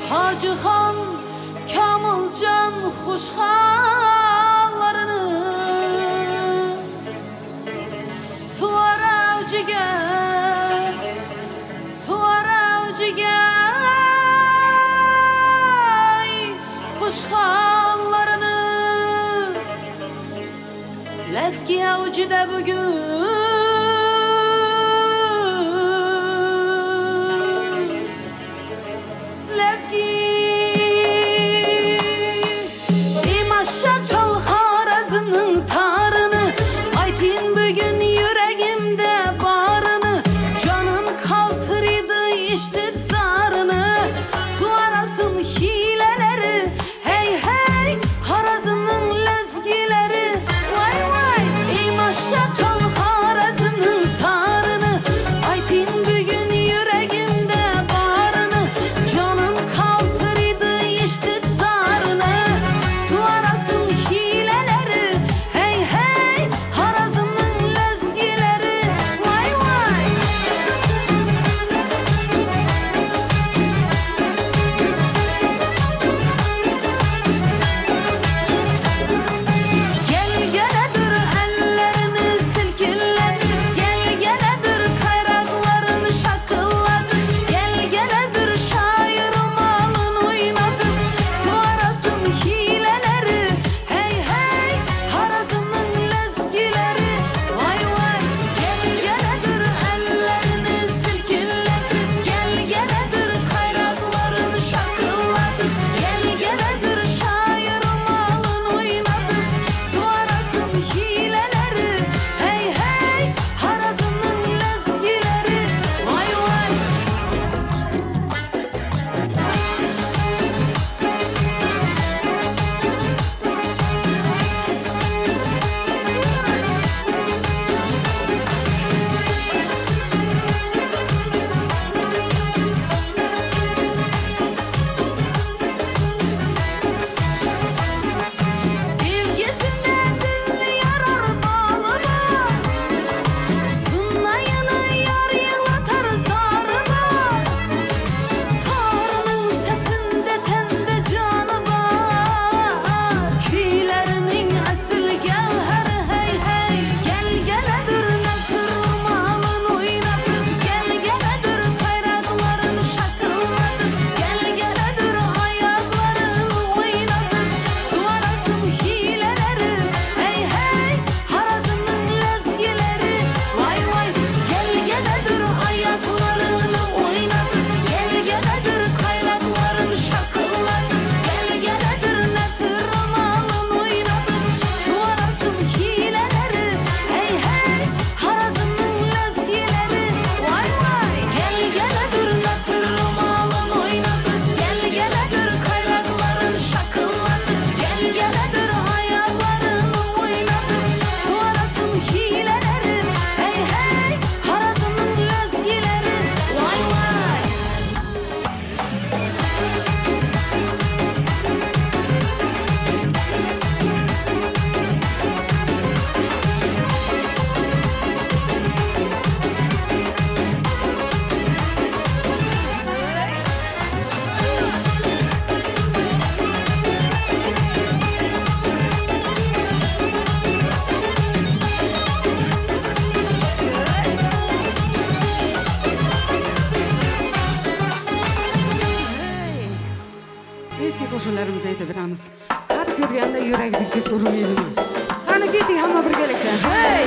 Hacıxan Kamılcan xuşxallarını Suar avcıga Suar avcıga Xuşxallarını Leski avcıda bugün qo'shiqlarimizni aytaveramiz. Har ko'rganda yurakdagi urmayman. Qani ketdik hamma birgalikda. Hey!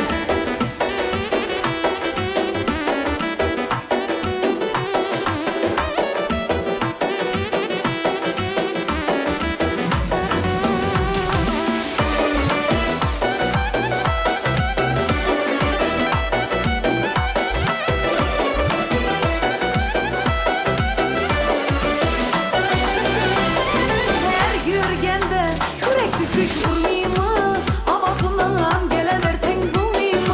Yürgende yürek tükük vurmayayım mı? Avazından gele versen bulmayayım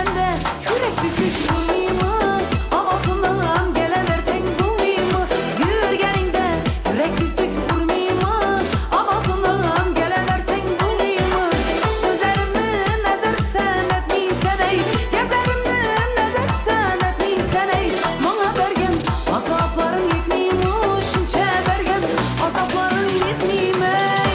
yürgende yürek tük tük vurmayayım. Avazından geleversen bulmayayım. Yürgeninde yürek tük tük vurmayayım. Avazından geleversen bulmayayım. Sözlerimden nazar sen etmeysen ey. Geblerimden nazar sen etmeysen ey. Bana bergen azapların yetmeymiş. Şunça bergen azapların yetmeyim ey.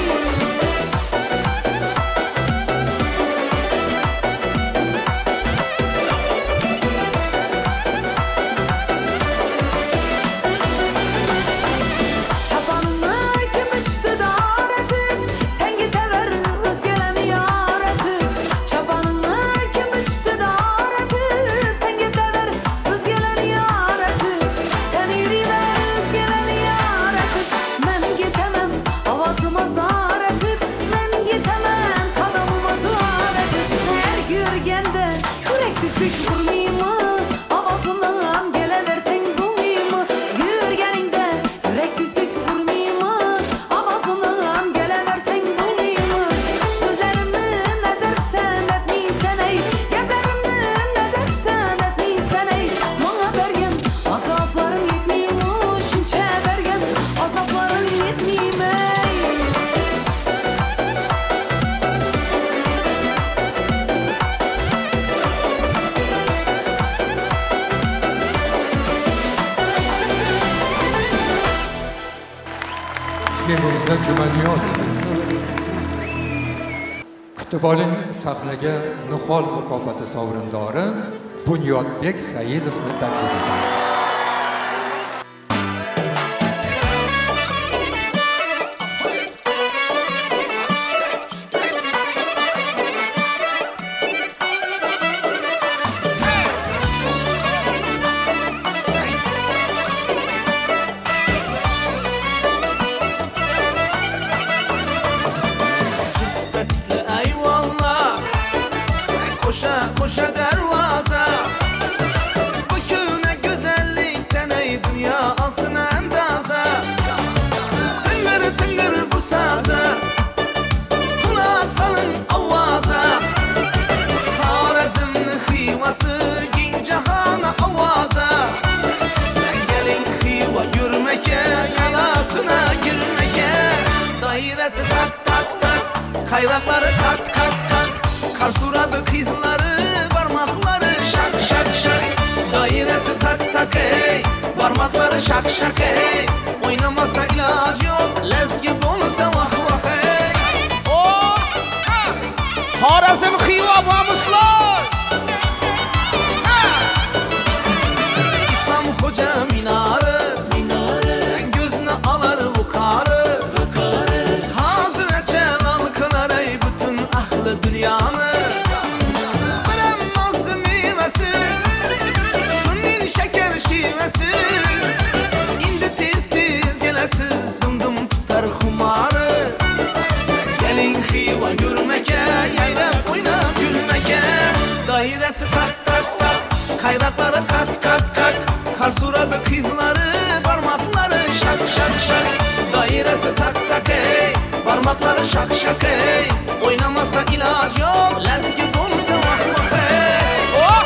Çapanını kim içti de aretip sen gitever özgeleni yar etip. Çapanını kim içti de aretip sen gitever özgeleni yar etip. Sen irine özgeleni yar etip men gitemem avazıma zar etip. Men gitemem kadamıma zar etip. Her yürgende yürek tük tük vurmayayım. Avazından geleversen bulmayayım. Yürgeninde yürek tük tük vurmayayım. Avazından geleversen bulmayayım. Sözlerimden nazar sen etmeysen ey. Geblerimden nazar sen etmeysen ey. Bana bergen azapların yetmeymiş. Şunça bergen azapların yetmeyim ey. She'ringizda Jumaniyot kutib oling sahnaga Nihol mukofoti sovrindori Bunyodbek Saidovni taklif etamiz. Eyvallah koşa koşa dervaza. Bugüne güzellikten ey dünya alsın endaza. Tıngır tıngır bu saza kulak salın avaza. Harazmni Xivası ging cahana avaza. Gelin Xiva yürmeke kalasına girmeke. Dairesi tak tak tak kayrakları tak tak tak. Karsuradı kızları parmakları şak şak şak. Dairesi tak tak ey parmakları şak şak ey. Oynamazda ilaç yok lez gibi olsa vah vah ey. Oh! Harazm Xiva bamuslar. İslam Hoca minarı minarı gözünü alır bu karı. Hazret celal kılar ey bütün ahlı dünyanı. Bırakmaz meyvesi şunun şeker şivesi. İndi tez tez gelesiz dım dım tutar humarı. Gelin Xiva yürümeke yaylap oynap gülmeke. Dairesi tak tak tak kayrakları kat kat kat. Karsuradı kızları parmakları şak şak şak. Dairesi tak tak ey parmakları şak şak ey. Oynamazda ilaç yok lez gibi olsa vah vah ey. Oh!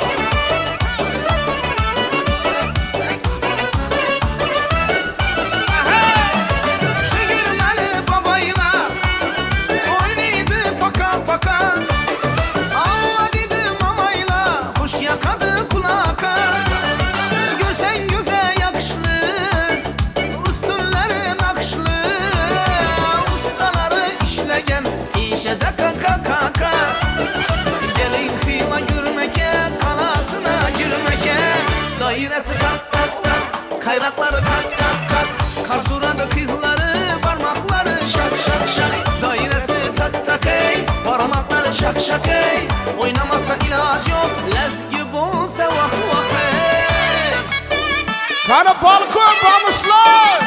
Şigirmeli babayla oynaydı paka paka. Allah dedi mamayla hoş yakadı kulaka. Gösen göze yakışlı üstünleri nakışlı. Ustaları işlegen tişede kaka kaka. Gelin Xiva yürmeke kalasına girmeke. Dairesi tak tak tak kayrakları tak tak tak. Karsuradı kızları parmakları şak şak şak. Dairesi tak tak ey parmakları şak şak ey. Oynamazda ilaç yok lez gibi olsa vah vah ey. Kana balkon bamuslar.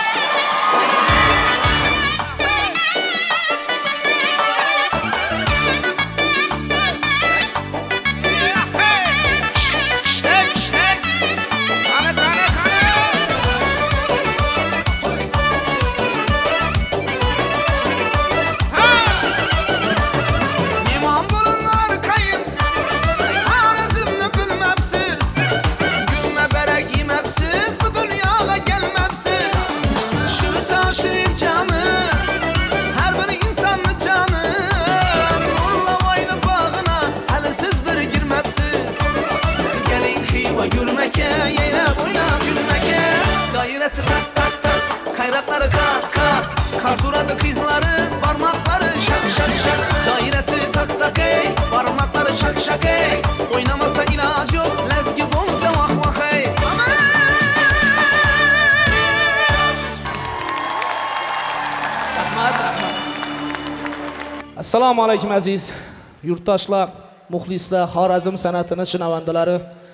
İmam bulun arkayım Harazmni Assalomu alaykum aziz yurtdoshlar, muxlislar, Xorazm san'atini shinavandalari.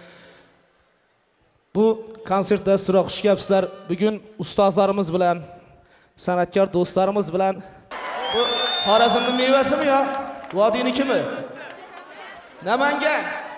Bu konsert dasturiga xush kelibsizlar. Bugun ustozlarimiz bilan, san'atkor do'stlarimiz bilan bu Xorazmning mevasimi yo? Vodiynikimi? Namangan.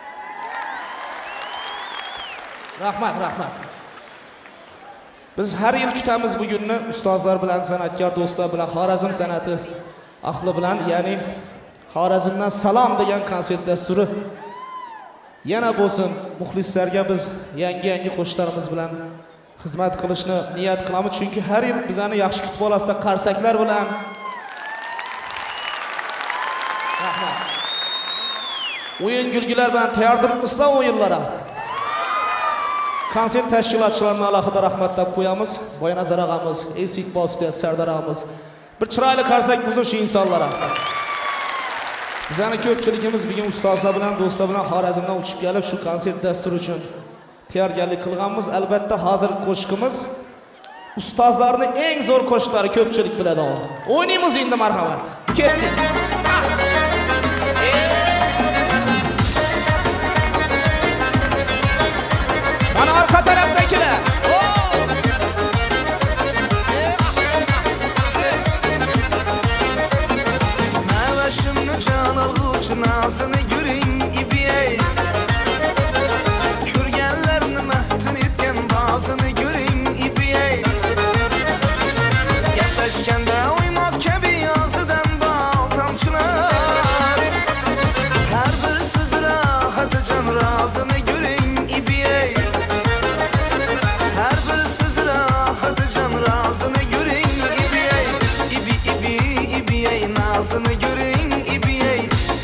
Rahmat, rahmat. Biz har yil kutamiz bu kunni ustozlar bilan, san'atkor do'stlar bilan, Xorazm san'ati ahli bilan, ya'ni Xorazmdan salom degan konsert dasturi yana bo'lsin. Muxlislarga biz yangi-yangi qo'shiqlarimiz bilan xizmat qilishni niyat qilamiz, chunki har yil bizani yaxshi kutib olasizlar qarsaklar bilan. Rahmat. O'yin kulgilar bilan tayyordiribmizlar o'yinlara. Konsert tashkilotchilarini alohida rahmatlab qo'yamiz. Boyanazar og'amiz, Esik Bosdiya Sardar og'amiz. Bir chiroyli qarsak buzun shu insonlara. Bizani ko'pchiligimiz bugun ustozlar bilan, do'stlar bilan Xorazmdan uchib kelib shu konsert dasturi uchun tayyorgarlik qilganmiz. Albatta hozirgi qo'shiqimiz ustozlarning eng zo'r qo'shiqlari, ko'pchilik biladi. O'ynaymiz endi, marhamat. Ketdik. Mana orqa tarafdagilar. Nazını görün ibiyey, Kürgenlerini meftun etken bazını görün ibiyey. Gepleşkende uymak kebi yazıdan bal tamçılar. Her bir söz rahatı can razını görün ibiyey. Her bir söz rahatı can razını görün ibiyey. İbi ibi ibiyey nazını görün ibiyey.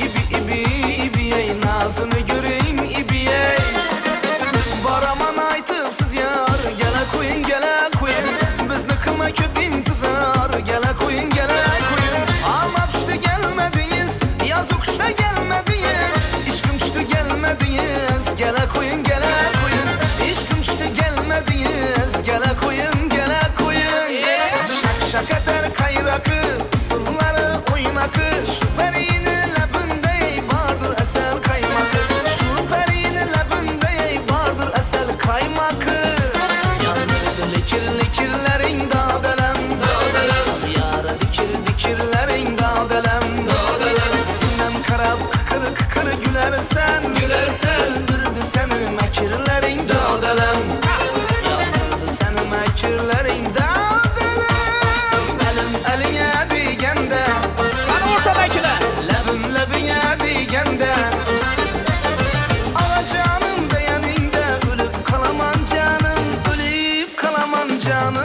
Nazını göreyim ibiyey. Baraman aytıpsız yar, gele koyun gele koyun. Bizni kılma köp intizar, gele koyun gele koyun. Ama pişti gelmediniz, yazı kuşta gelmediniz. İşkım pişti gelmediniz, gele koyun gele koyun. İşkım pişti gelmediniz, gele koyun gele koyun. Şak şak eter kayrakı, usulları oynakı. Şu perinin lebinde vardır eser kaymakı. Şu perinin lebinde vardır eser kaymakı. Yanırdı likir likirlerin dadelem, dadelem. Yara dikir dikirlerin dadelem, dadelem. Sinem karab kıkır kıkır gülersen, gülersen. Öldürdü seni mekirlerin dadelem. Yanırdı seni mekirlerin dadelem. Elim eline digende, ben ortadakiler. Lebim lebine digende. Ağa canım beğeninde, ölüp kalaman canım, ölüp kalaman canım.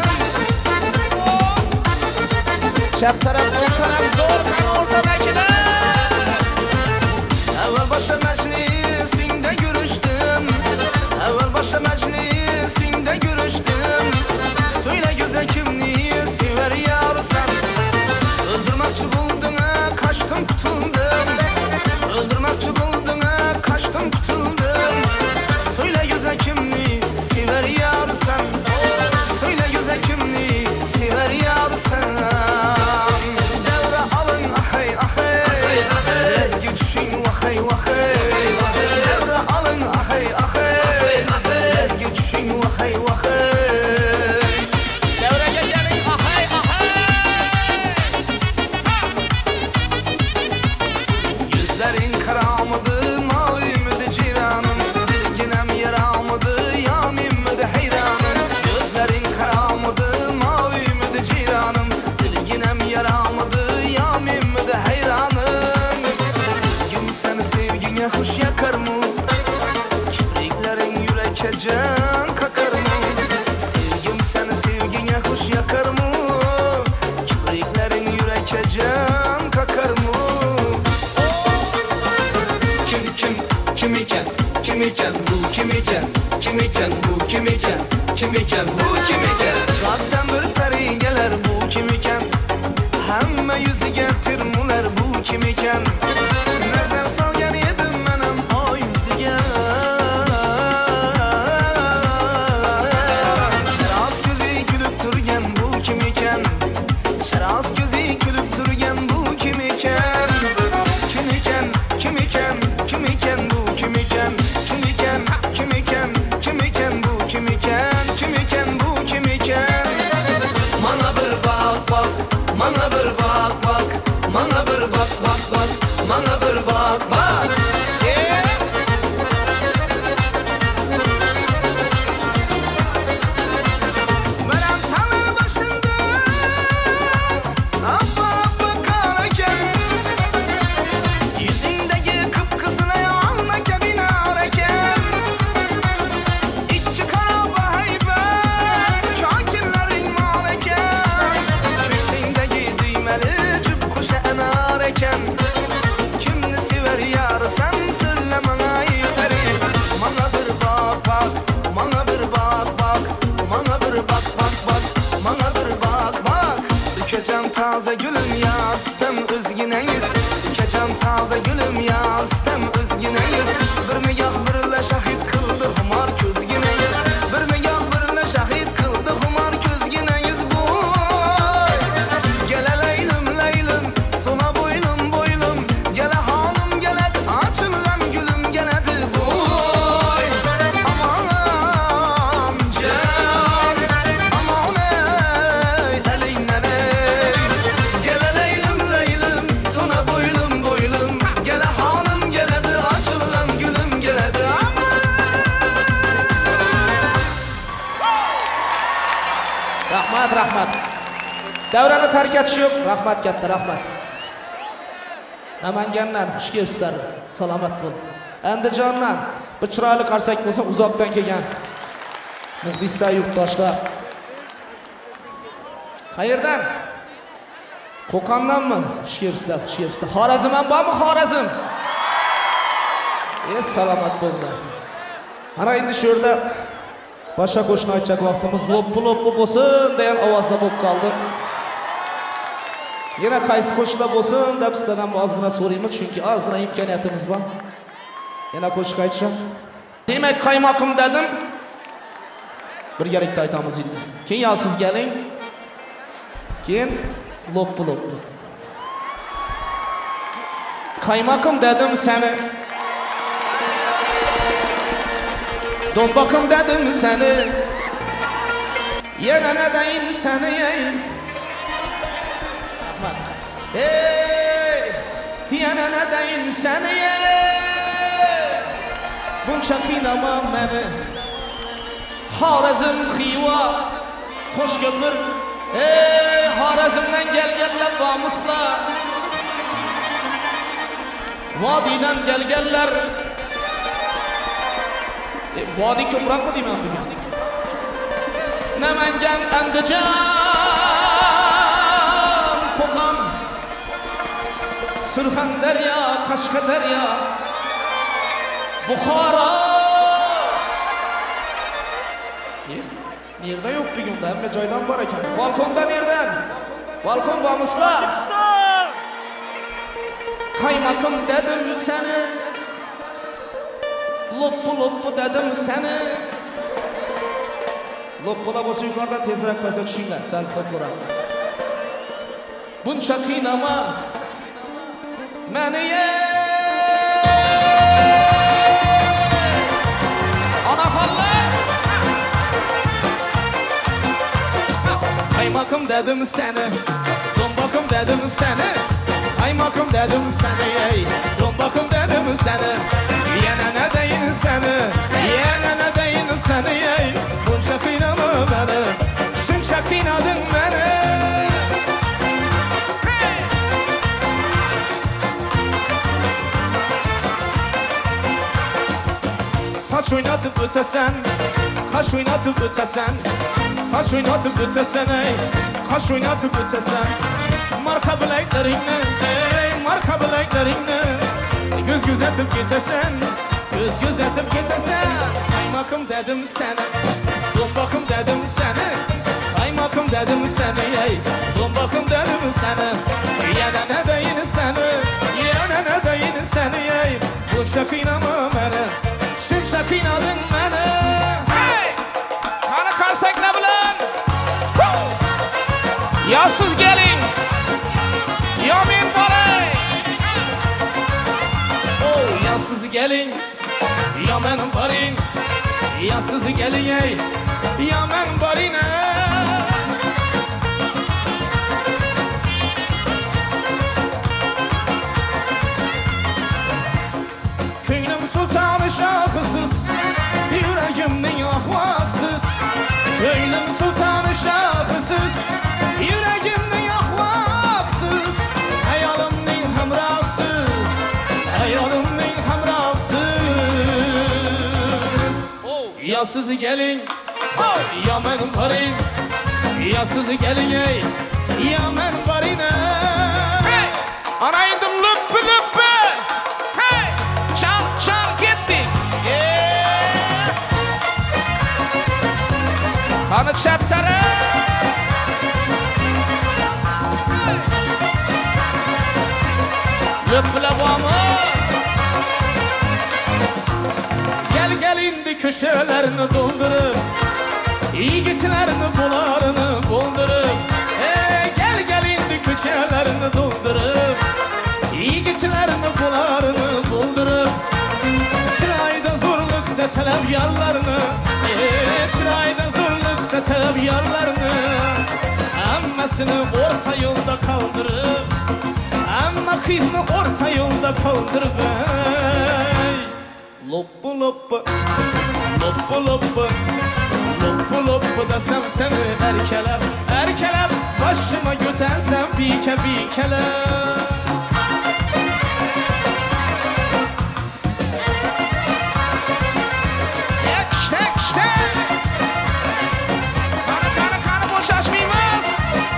Şap taraf ön taraf zor, ben ortadakiler. Evvel başa meclisinde görüştüm, evvel başa meclisinde görüştüm. Söyle güzel kimliği sever yar sen. Öldürmekçi buldun ha, kaçtım kutuldum. Öldürmekçi buldun ha, kaçtım kutuldum. Söyle güzel kimliği sever yar sen. Söyle güzel kimliği sever yar sen. Devre alın ahay ahay, ezgi düşün vahay vahay. Devre alın ahay ahay, ezgi düşün vahay vahay. Devre gecenin ahay ahay. Yüzlerin karamıdı, mavi müdü ciranım. Dilginem yaramıdı, yamim müdü heyranım. Gözlerin karamıdı, mavi müdü ciranım. Dilginem yaramıdı, yamim müdü heyranım. Sevgim seni sevgine hoş yakar mı? Kibriklerin yüreke can kakar mı? Sevgim seni sevgine hoş yakar mı? Kibriklerin yüreke can kakar mı? Kim kim kim iken, kim iken bu kim iken, kim iken bu kim iken, kim iken bu kim iken? Zaten bir peri gelir bu kim iken? Hemme yüzü getirmuler bu kim iken? Nazar salgan edim menem o yüzüge. Şeraz gözü gülüp turgen bu kim iken? Şeraz gözü gülüp turgen bu kim iken? taze gülüm yazdım özgüneniz Keçen taze gülüm yazdım özgüneniz Bir nigah birle şahit kıldı humar közgüneniz Bir nigah birle şahit kıldı humar közgüneniz boy Gele leylim leylim sola boylum boylum Gele hanım geledi açılgan gülüm geledi boy Aman can aman ey elinden ey Gele leylim leylim sola boylum boylum Gele hanım geledi açılgan gülüm geledi Rahmat, rahmat. Davrani tark etish yo'q. Rahmat katta, rahmat. Namangandan xush kelibsizlar. Salomat bo'l. Andijondan bir chiroyli qarsak bo'lsa uzoqdan kelgan muxlislar, yurtdoshlar. Qayerdan? Qo'qondanmi? Xush kelibsizlar, xush kelibsizlar. Xorazm ham bormi, Xorazm? Ey salomat bo'linglar. Ana endi shu yerda boshqa qo'shni aytchak vaqtimiz lop-lop bo'lsin degan ovozda bo'lib qoldi. Yana qaysi qo'shnilar bo'lsin deb sizlardan ozgina so'raymiz, chunki ozgina imkoniyatimiz bor. Yana qo'shiq aytishim. Demak, qaymoqim dedim. Birgalikda aytamiz endi. Keyin yo siz keling. Keyin lop-lop. Qaymoqim dedim seni. Dombakım dedim seni Yana ne deyin seni Hey Yana ne deyin seni Bunca kıynamam beni Xorazm Xiva Hoş köpür Hey Xorazmdan gelgenler vamuslar Vadiden gelgenler Vadi ko'proq mı deyman bugun? Namangan, Andijon, Qo'qon, Surxondaryo, Qashqadaryo, Buxoro. Nerda yo'q bugunda? Hamma joydan bor ekan. Balkonda nerdan? Balkon bormisizlar? Qaymoqim dedim seni Loppu-loppu dedim seni Loppular bo'lsa yuqoridan tezroq qo'ysa tushinglar, sal qo'pqora Buncha qiynama meni Onaxonlar Qaymoqim dedim seni Dombakım dedim seni Qaymoqim dedim seni Dombakım dedim seni Yana ne deyin seni Yana ne deyin seni Bunca kıynama beni Şunca kıynadın beni Saç oynatıp ötesen Kaş oynatıp ötesen Saç oynatıp ötesen ey Kaş oynatıp ötesen Marka bileklerini ey Marka bileklerini Göz göz etip gitesen Göz göz etip gitesen Qaymoqim dedim seni Dombakım dedim seni Qaymoqim dedim seni ey Dombakım dedim seni Yana ne deyin seni Yana ne deyin seni ey Bunca qiynama beni Shuncha qiynading meni Hey Qani qarsak ne bilan Yo siz keling Yo men boray Ya siz gelin, ya men borin Ya siz gelin ey, ya men borin Ko'nglim sultoni shohisiz Yuragimning ahvoqsiz Ko'nglim sultoni shohisiz Yuragimning ahvoqsiz Hayolimning hamrohsiz Hayolimning hamrohsiz Ya siz gelin, ya men borin Ya siz gelin ey, ya men borin Ana endi lüppü lüppü Çal çal gittik Qani chap taraf Öpüle bağımı. Gel gel indi köşelerini doldurup yigitlerini bularını buldurup hey, gel gel indi köşelerini doldurup yigitlerini bularını buldurup çırayda zorlukta talep yarlarını hey, çırayda zorlukta talep yarlarını ammasını orta yolda kaldırıp amma kızını orta yolda kaldırıp loppu loppu loppu loppu loppu loppu desem seni erkelep erkelep başıma götensem bike bikelep işte işte kanı kanı kanı boşaşmayımız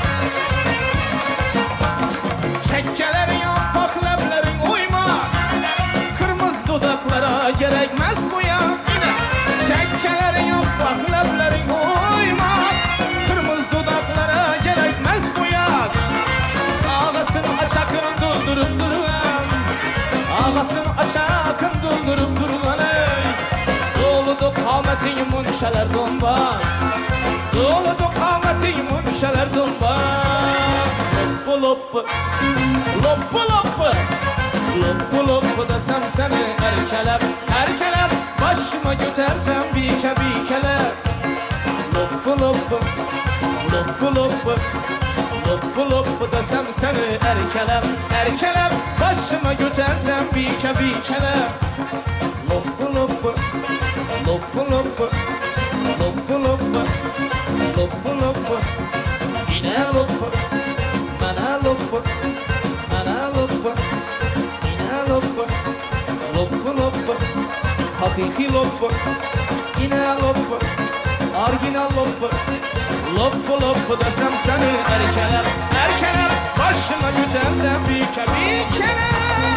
şekkelerin yapmak leblerin uyma kırmızı dudaklara gerekmez bu ya şekkelerin yapmak leblerin uyma kırmızı dudaklara gerekmez bu ya ağasını aşakın doldurup durulan ağasını aşakın doldurup durulan doludu kametin munşeler domba doludu kametin munşeler domba loppu loppu loppu loppu loppu loppu desem seni erkelep erkelep başıma götersem bike bikelep loppu loppu loppu loppu loppu loppu desem seni erkelep erkelep başıma götersem bike bikelep loppu loppu loppu loppu loppu loppu loppu loppu yine loppu bana loppu bana loppu yine loppu loppu loppu hakiki loppu yine loppu orijinal loppu loppu loppu desem seni erkelep erkelep başıma götensem bike bikelep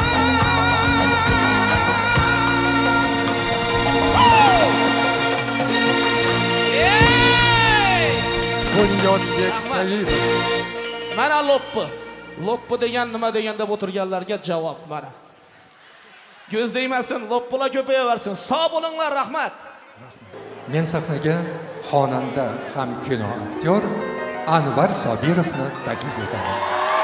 Bunyodbek Said mana loppu loppu degan nima degan deb o'tirganlarga javob mana ko'z deymasin loppular ko'payaversin sog' bo'linglar rahmat men sahnaga xonanda ham kino aktyor Anvar Sobirovni taklif etaman.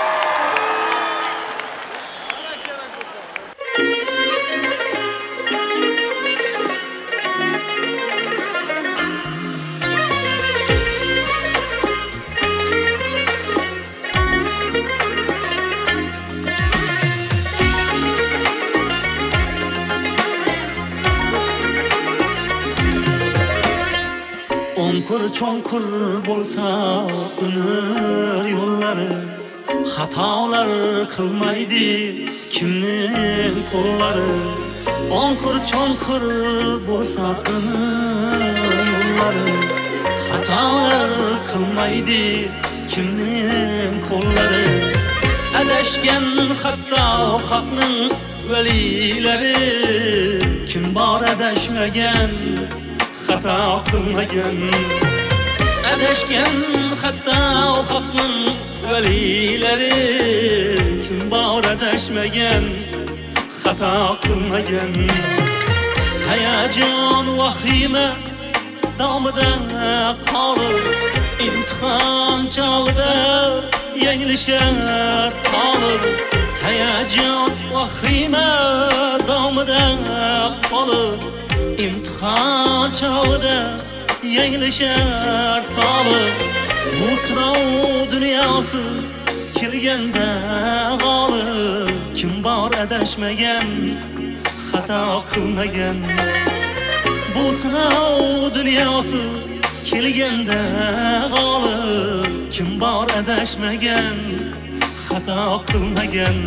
Onkur çonkur bolsa ünür yolları hatalar kılmaydı kimnin kolları Onkur çonkur bolsa ünür yolları hatalar kılmaydı kimnin kolları Adashgan hatta hakның velileri kim bor adashmagan xato qilmagan adashgan hatta haqning valilari kim bor adashmagan xato qilmagan hayajon vahima domida qolib imtihon chog'ida yanglishar qolib hayajon vahima domida qolib imtihon chog'ida yanglishar tolib bu sinov dunyosi kelganda g'olib kim bor adashmagan xato qilmagan bu sinov dunyosi kelganda g'olib kim bor adashmagan xato qilmagan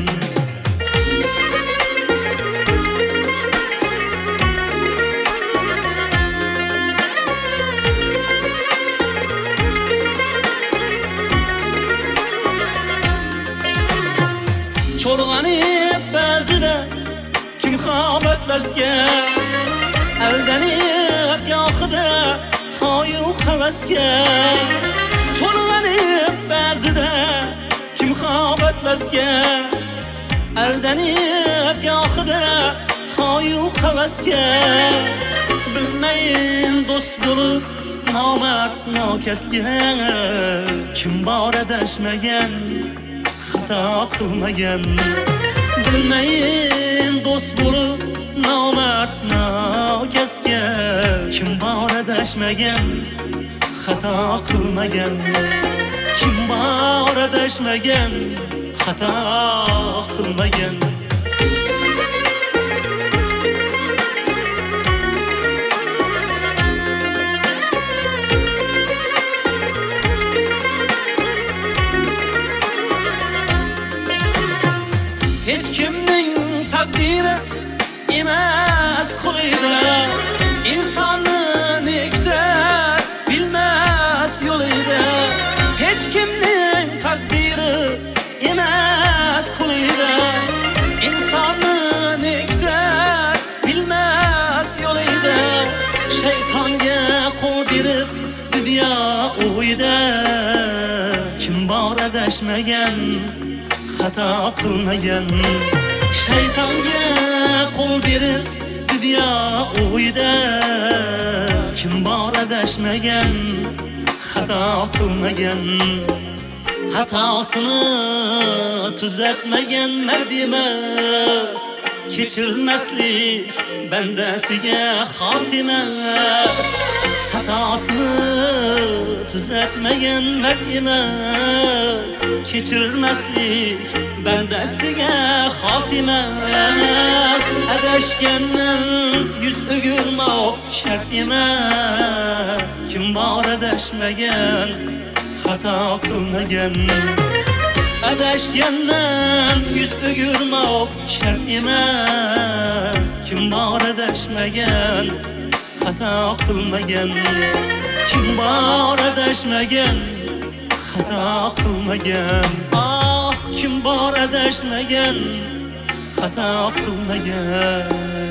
Çolg'anib ba'zida kim xobatlasga aldanib yoqida hoyu havasga Çolg'anib ba'zida kim xobatlasga aldanib gohida hoyu havasga bilmayin do'st bo'lib nomard nokasga kim bor adashmagan xato qilmagan bilmayin do'st bo'lib nomard nokasga kim bor adashmagan xato qilmagan kim bor adashmagan xato qilmagan hech kimning taqdiri emas qo'lida insonni nektar bilmas yo'lida hech kimning taqdiri emas qo'lida insonni nektar bilmas yo'lida shaytonga qo'l berib dunyo o'yida kim bor adashmagan xato qilmagan shaytonga qo'l berib dunyo o'yida kim bor adashmagan xato qilmagan xatosini tuzatmagan mard emas kechirmaslik bandasiga xos emas xatosini tuzatmagan mard emas kechirmaslik bandasiga xos emas adashgandan yuz o'girmoq shart emas kim bor adashmagan xato qilmagan adashgandan yuz o'girmoq shart emas kim bor adashmagan xato qilmagan kim bor adashmagan xato qilmagan ah kim bor adashmagan xato qilmagan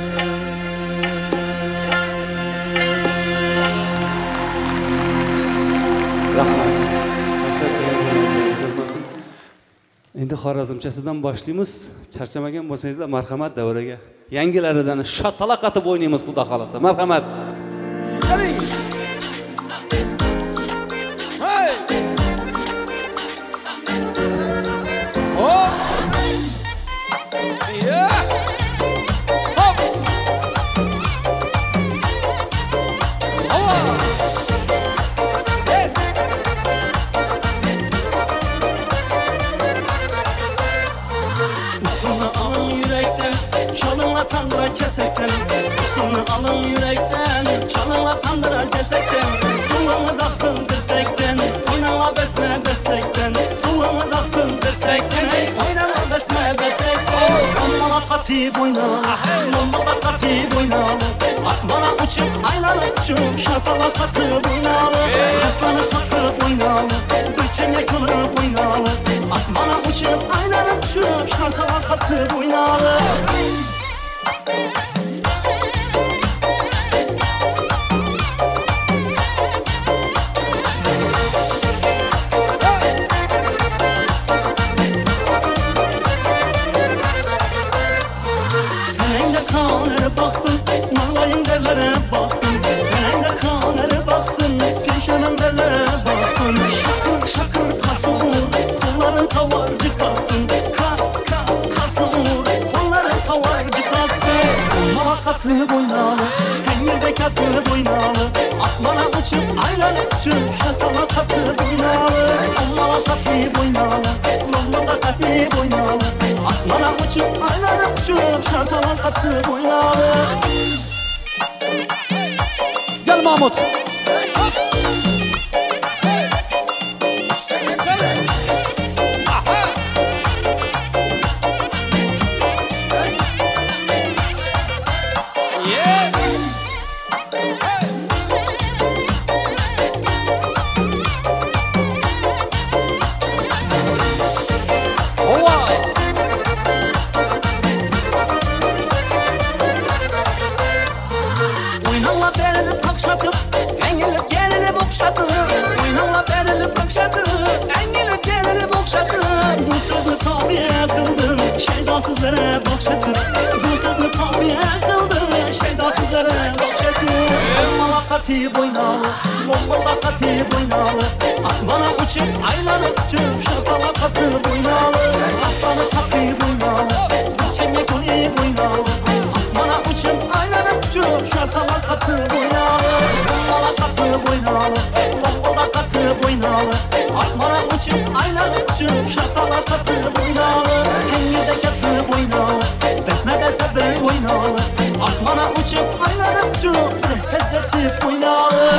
endi xorazmchasidan boshlaymiz. Charchamagan bo'lsangizlar marhamat davraga. Yangilaridan shataloq atib o'ynaymiz xudo xolasa. Marhamat. Keling. Hey! Oh! Yeah! Hop! Oh! Çalınla tandıra kesekten Usunu alın yürekten Çalınla tandıra kesekten Suyumuz aksın dirsekten Oynanla besme besekten Suyumuz aksın dirsekten Oynanla besme besekten Onlara katip oynalı Onlara katip oynalı Asmana uçup aylanıp uçup Şartala katıp oynalı Kaslanıp takıp oynalı Bir çenge kılıp oynalı Asmana uçup aylanıp uçup Şartala katıp oynalı Tenende kanları baksın, Nağlayın derlere baksın Tenende kanları baksın, Gülşen'in derlere baksın Şakır şakır karsın uğur, kolların kavarcık kalsın Kars kars karsın uğur, kolların kavarcık kalsın Onlara katıp oynalı, her yerde katıp oynalı Asmana uçup aylanıp uçup, şartala katıp oynalı Onlara katıp oynalı, onlara katıp oynalı Asmana uçup aylanıp uçup, şartala katıp oynalı Gel Mahmut! Şeyda sizlere bahşettir. Bu sizni tabiye kıldı. Şeyda sizlere bahşettir. Malakati boynalı, lombardakati boynalı. Asmana uçup aylanıp uçup şapalakati boynalı. Aslanı kapı boynalı, bir çenge kuni boynalı. Asmana uçup aylanıp uçup şapalakati boynalı. Malakati boynalı, lombardakati boynalı. Asmana uçup aylanıp uçup şapalakati boynalı. Hengide katı boynalı, besme besedi boynalı. Asmana uçup aylanıp uçup besedi boynalı.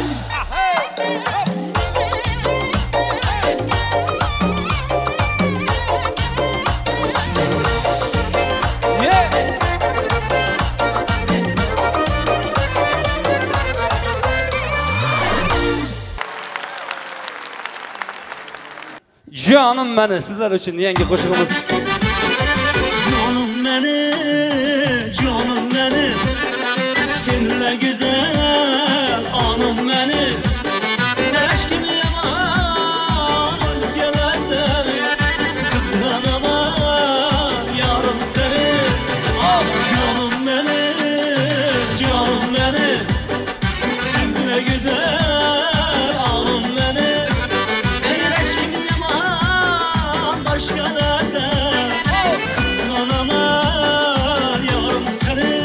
Canım beni, sizler için yangi koşuğumuz. Canım beni, canım beni, seninle güzel anım beni. Eşkim yaman özgelerden, kızganamam yarım seni. Ah canım beni, canım beni, seninle güzel anım beni. Eşkim yaman başkalardan, kızganamam yarım seni.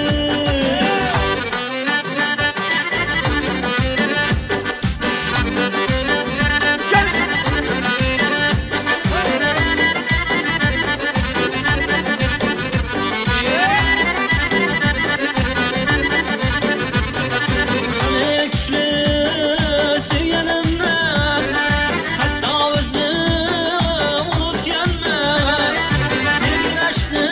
Seni güçlü sevgenimden, hatta özlüm unutkenmen. Sevgin aşkı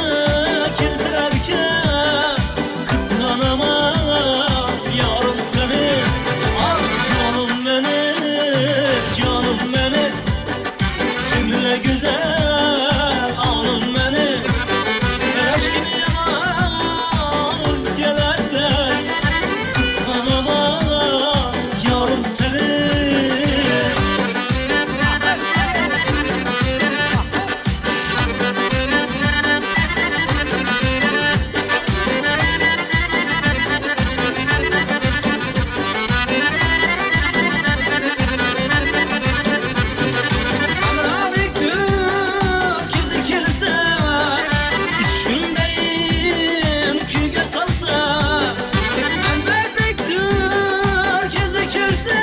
keltirerken, kızganamam yarım seni. Ah canım benim, canım benim, seninle güzel anım benim. Aşkım yaman özgelerden, kızganamam yarım seni. Anladıktır kizi kilise, işkündeyim küge salsa. Anladıktır kizi kilise,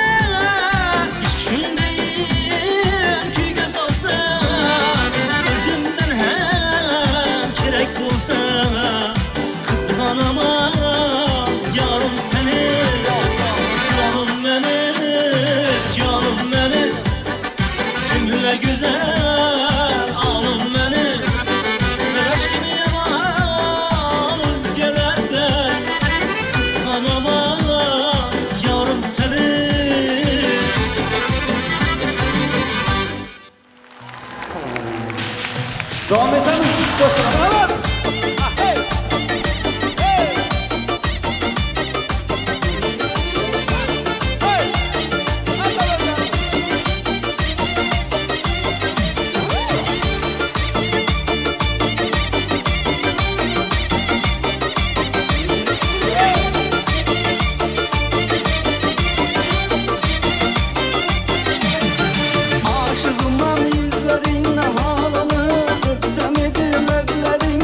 işkündeyim küge salsa. Özümden hem kerek bulsa, kızganamam yarım seni. Canım benim, canım benim, seninle güzel anım benim. Aşkım yaman özgelerden, kızganamam yarım seni. Devam eder misiniz dostlar? Evet. Aşığımdan yüzlerinle halını, öpsem idi ledlerin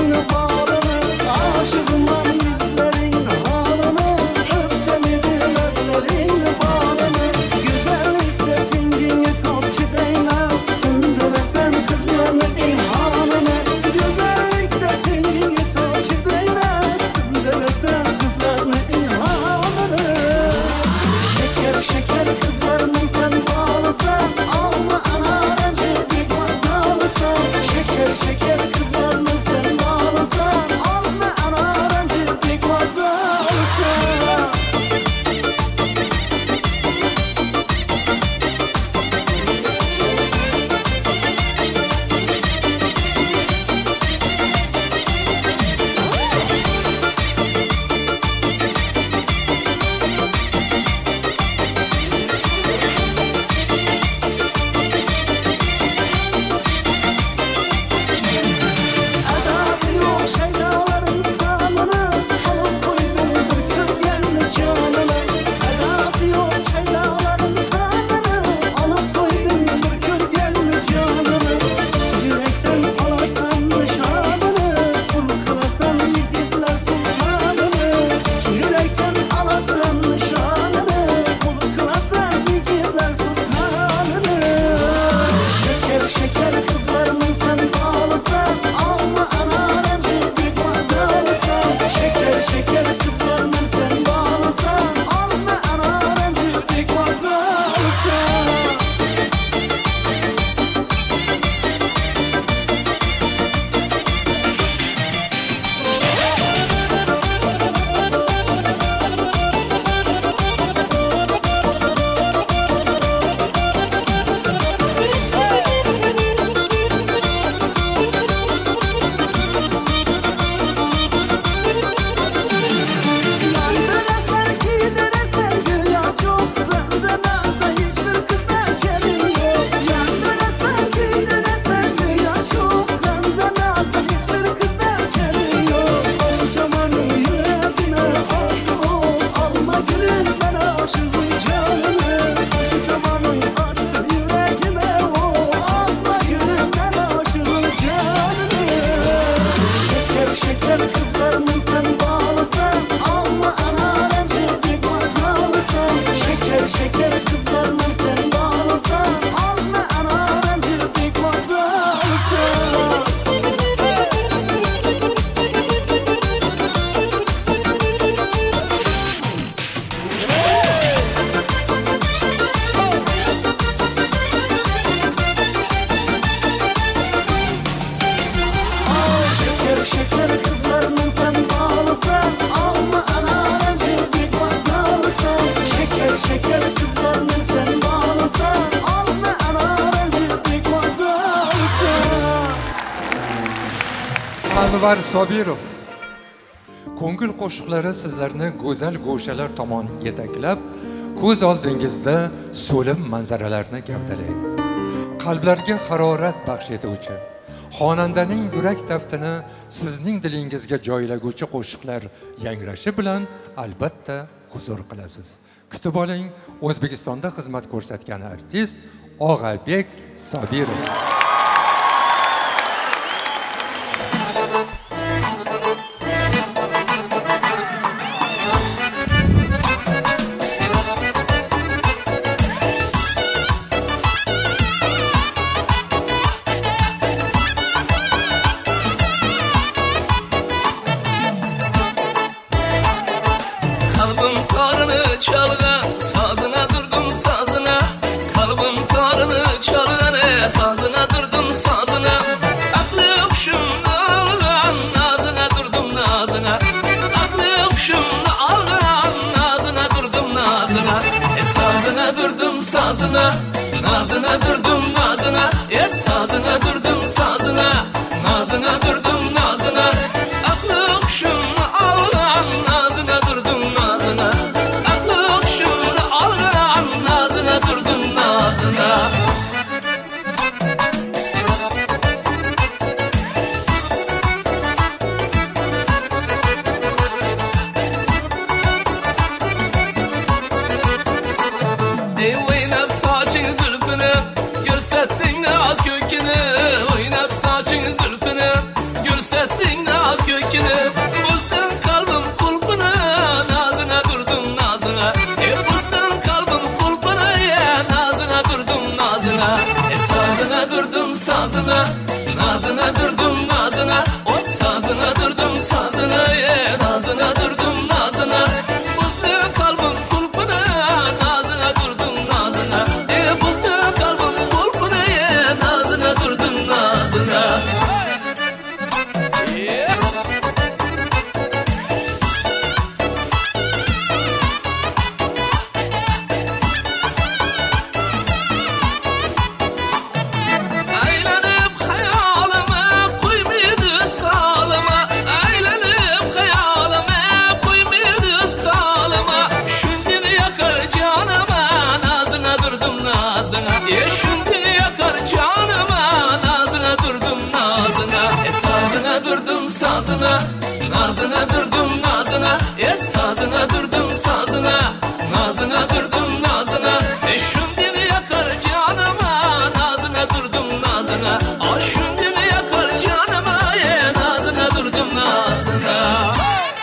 Anvar Sobirov. Ko'ngil qo'shiqlari sizlarni go'zal go'shalar tomon yetaklab, ko'z oldingizda so'lim manzaralarni gavdalaydi. Qalblarga harorat baxsh etuvchi, xonandaning yurak taftini sizning dilingizga joylaguvchi qo'shiqlar yangrashi bilan albatta huzur qilasiz. Kutib oling, O'zbekistonda xizmat ko'rsatgan artist Og'abek Sobirov. Sazına, nazına durdum nazına, es sazına durdum sazına, nazına durdum nazına, aklı kuşumla algan nazına durdum nazına, aklı kuşumla algan nazına durdum nazına. Sazına, nazına durdum nazına, o sazına durdum sazına, ye nazına durdum nazına, buzlu kalbim kulpuna, nazına durdum nazına, e buzlu kalbim kulpuna, ye nazına durdum nazına. Sazına, nazına durdum nazına, es sazına durdum sazına, nazına durdum nazına, e şundini yakar canıma, nazına durdum nazına, a şundini yakar canıma, ye nazına durdum nazına.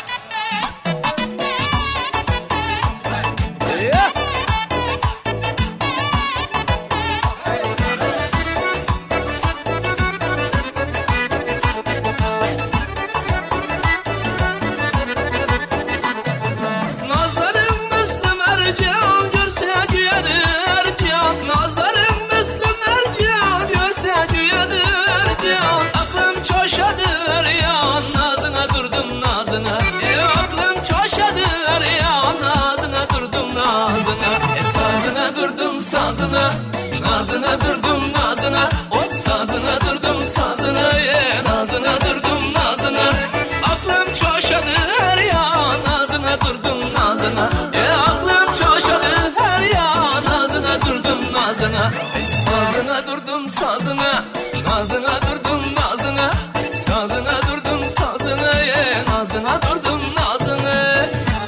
Sazına, nazına durdum nazına, o sazına durdum sazına, ye nazına durdum nazına, aklım çoşadı her ya, nazına durdum nazına, e aklım çoşadı her ya, nazına durdum nazına, e sazına durdum sazına, nazına durdum nazına, sazına durdum sazına, ye nazına durdum nazına.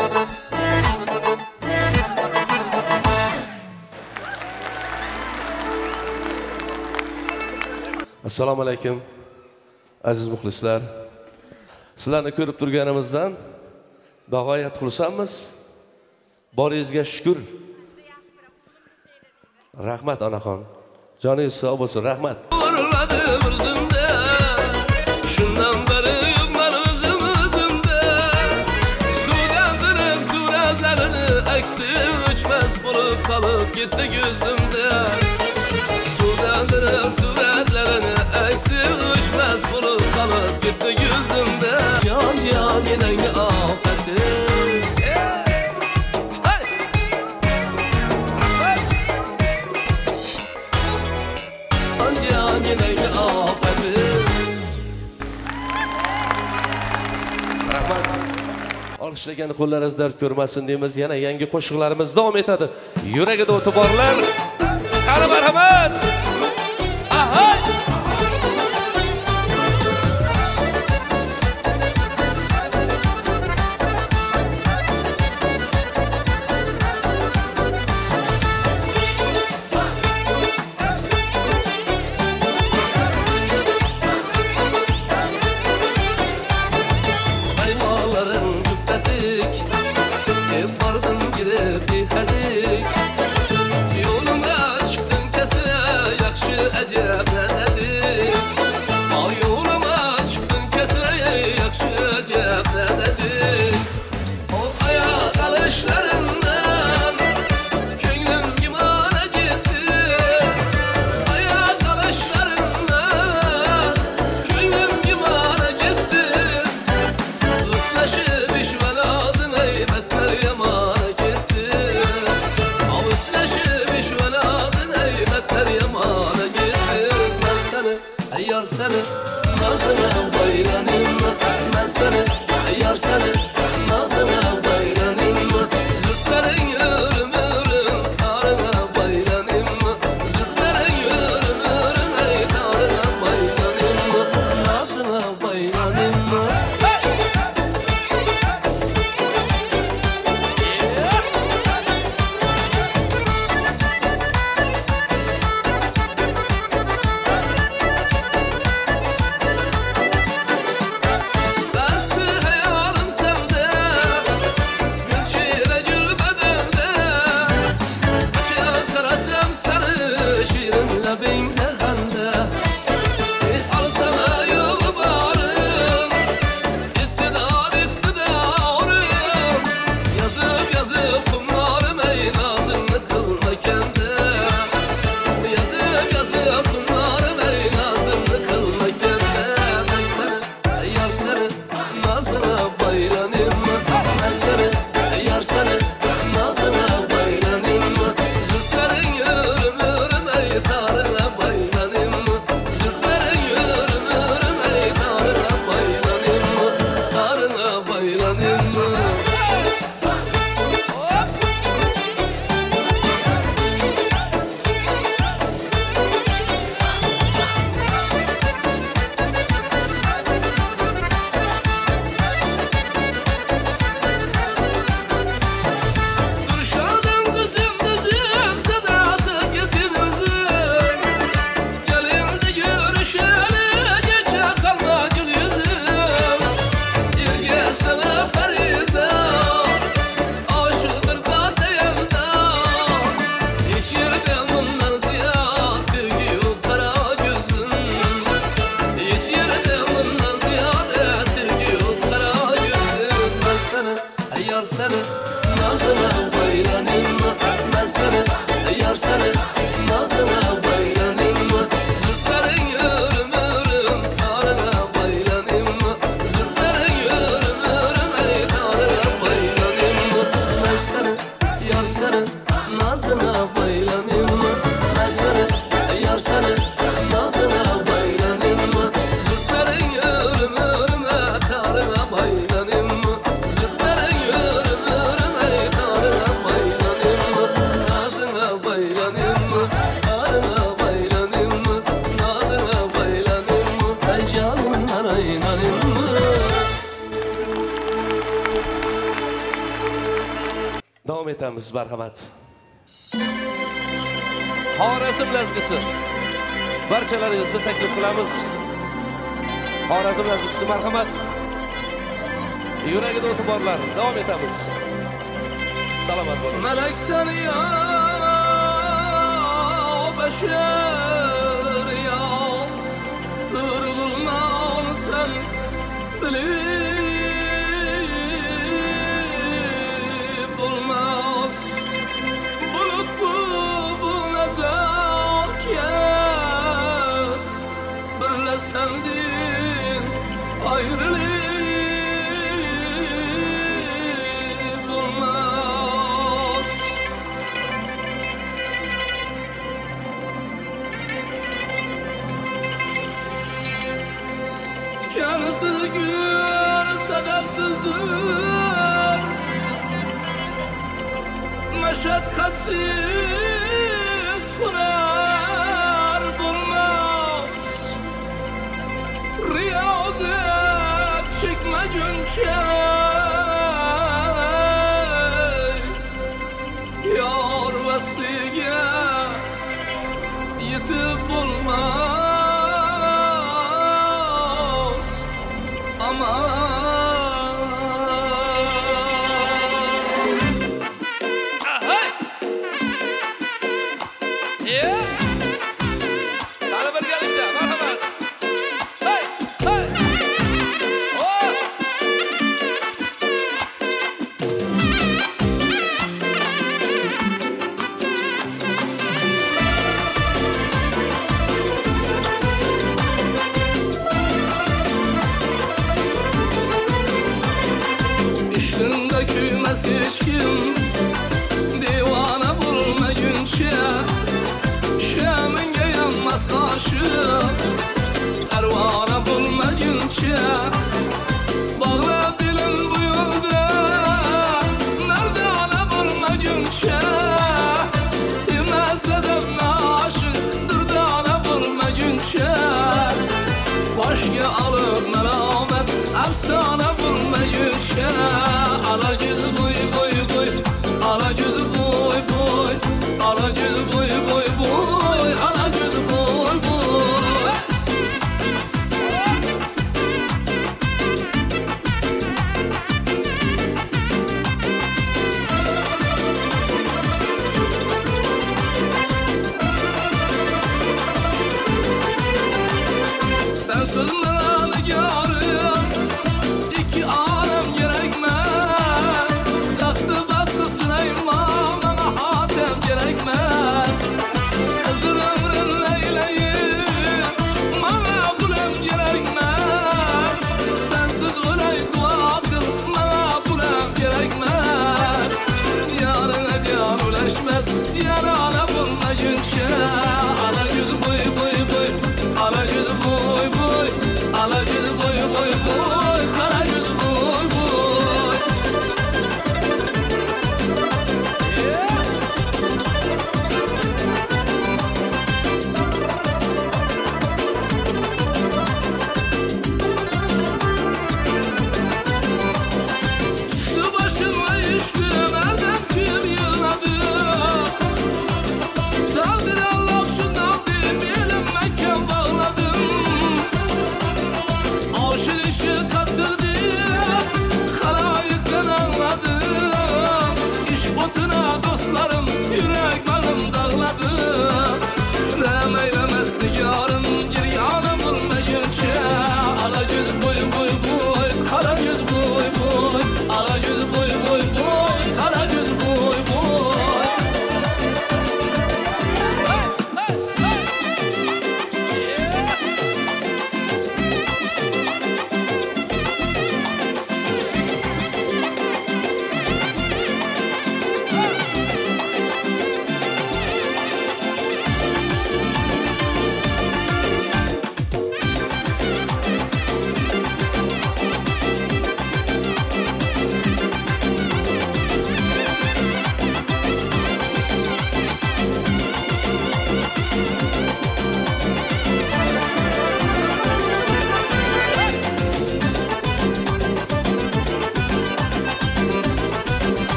Assalomu alaykum aziz muxlislar. Sizlarni ko'rib turganimizdan bag'oyat xursandmiz. Boringizga shukr. Rahmat onaxon. Joningiz sog' bo'lsin. Rahmat. Shundan beri yumlar o'zim o'zimda. Suvdan suratlarini aksi o'chmas bo'lib qolib ketdi ko'zimda. Suvdan suratlarini aksi o'chmas bo'lib qolib ketdi ko'zimda. Jon jon yenangni ovqati. Jon jon yenangni ovqati. Olishlangan qo'llaringiz dard ko'rmasin deymiz. Yana yangi qo'shiqlarimiz davom etadi. Yuragida o'ti borlar. Qani marhamat. Aha! Davom etamiz, marhamat. Xorazm lazgisi. Barchalaringizni taklif qilamiz. Xorazm lazgisi, marhamat. Yuragida o'ti borlar. Davom etamiz. Salomat bo'ling. Malaksan ya bashar ya, hurg'ulman sen bilib bo'lmas. Bulut bu nazokat birlasandin ayrılık Yanısız gün, sedefsiz dün Meşakkatsiz hunar bulmaz Riyazet çekmeyince Yar vesliga yetib bulmaz Aman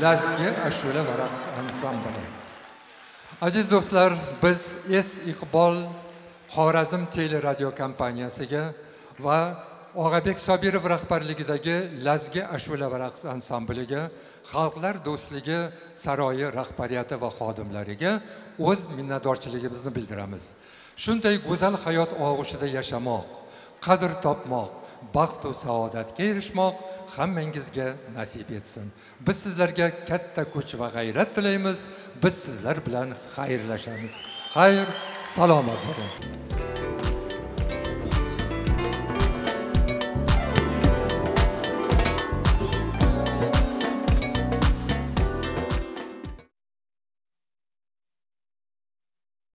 Lazgi ashula va raqs ansambli. Aziz do'stlar, biz Es Iqbol Xorazm teleradio kompaniyasiga va Og'abek Sobirov rahbarligidagi Lazgi ashula va raqs ansambliga, Xalqlar do'stligi saroyi rahbariyati va xodimlariga o'z minnatdorchiligimizni bildiramiz. Shunday go'zal hayot og'ushida yashamoq, qadr topmoq, baxt va saodatga erishmoq hammangizga nasib etsin. Biz sizlarga katta kuch va g'ayrat tilaymiz. Biz sizlar bilan xayrlashamiz. Xayr, salomat bo'ling.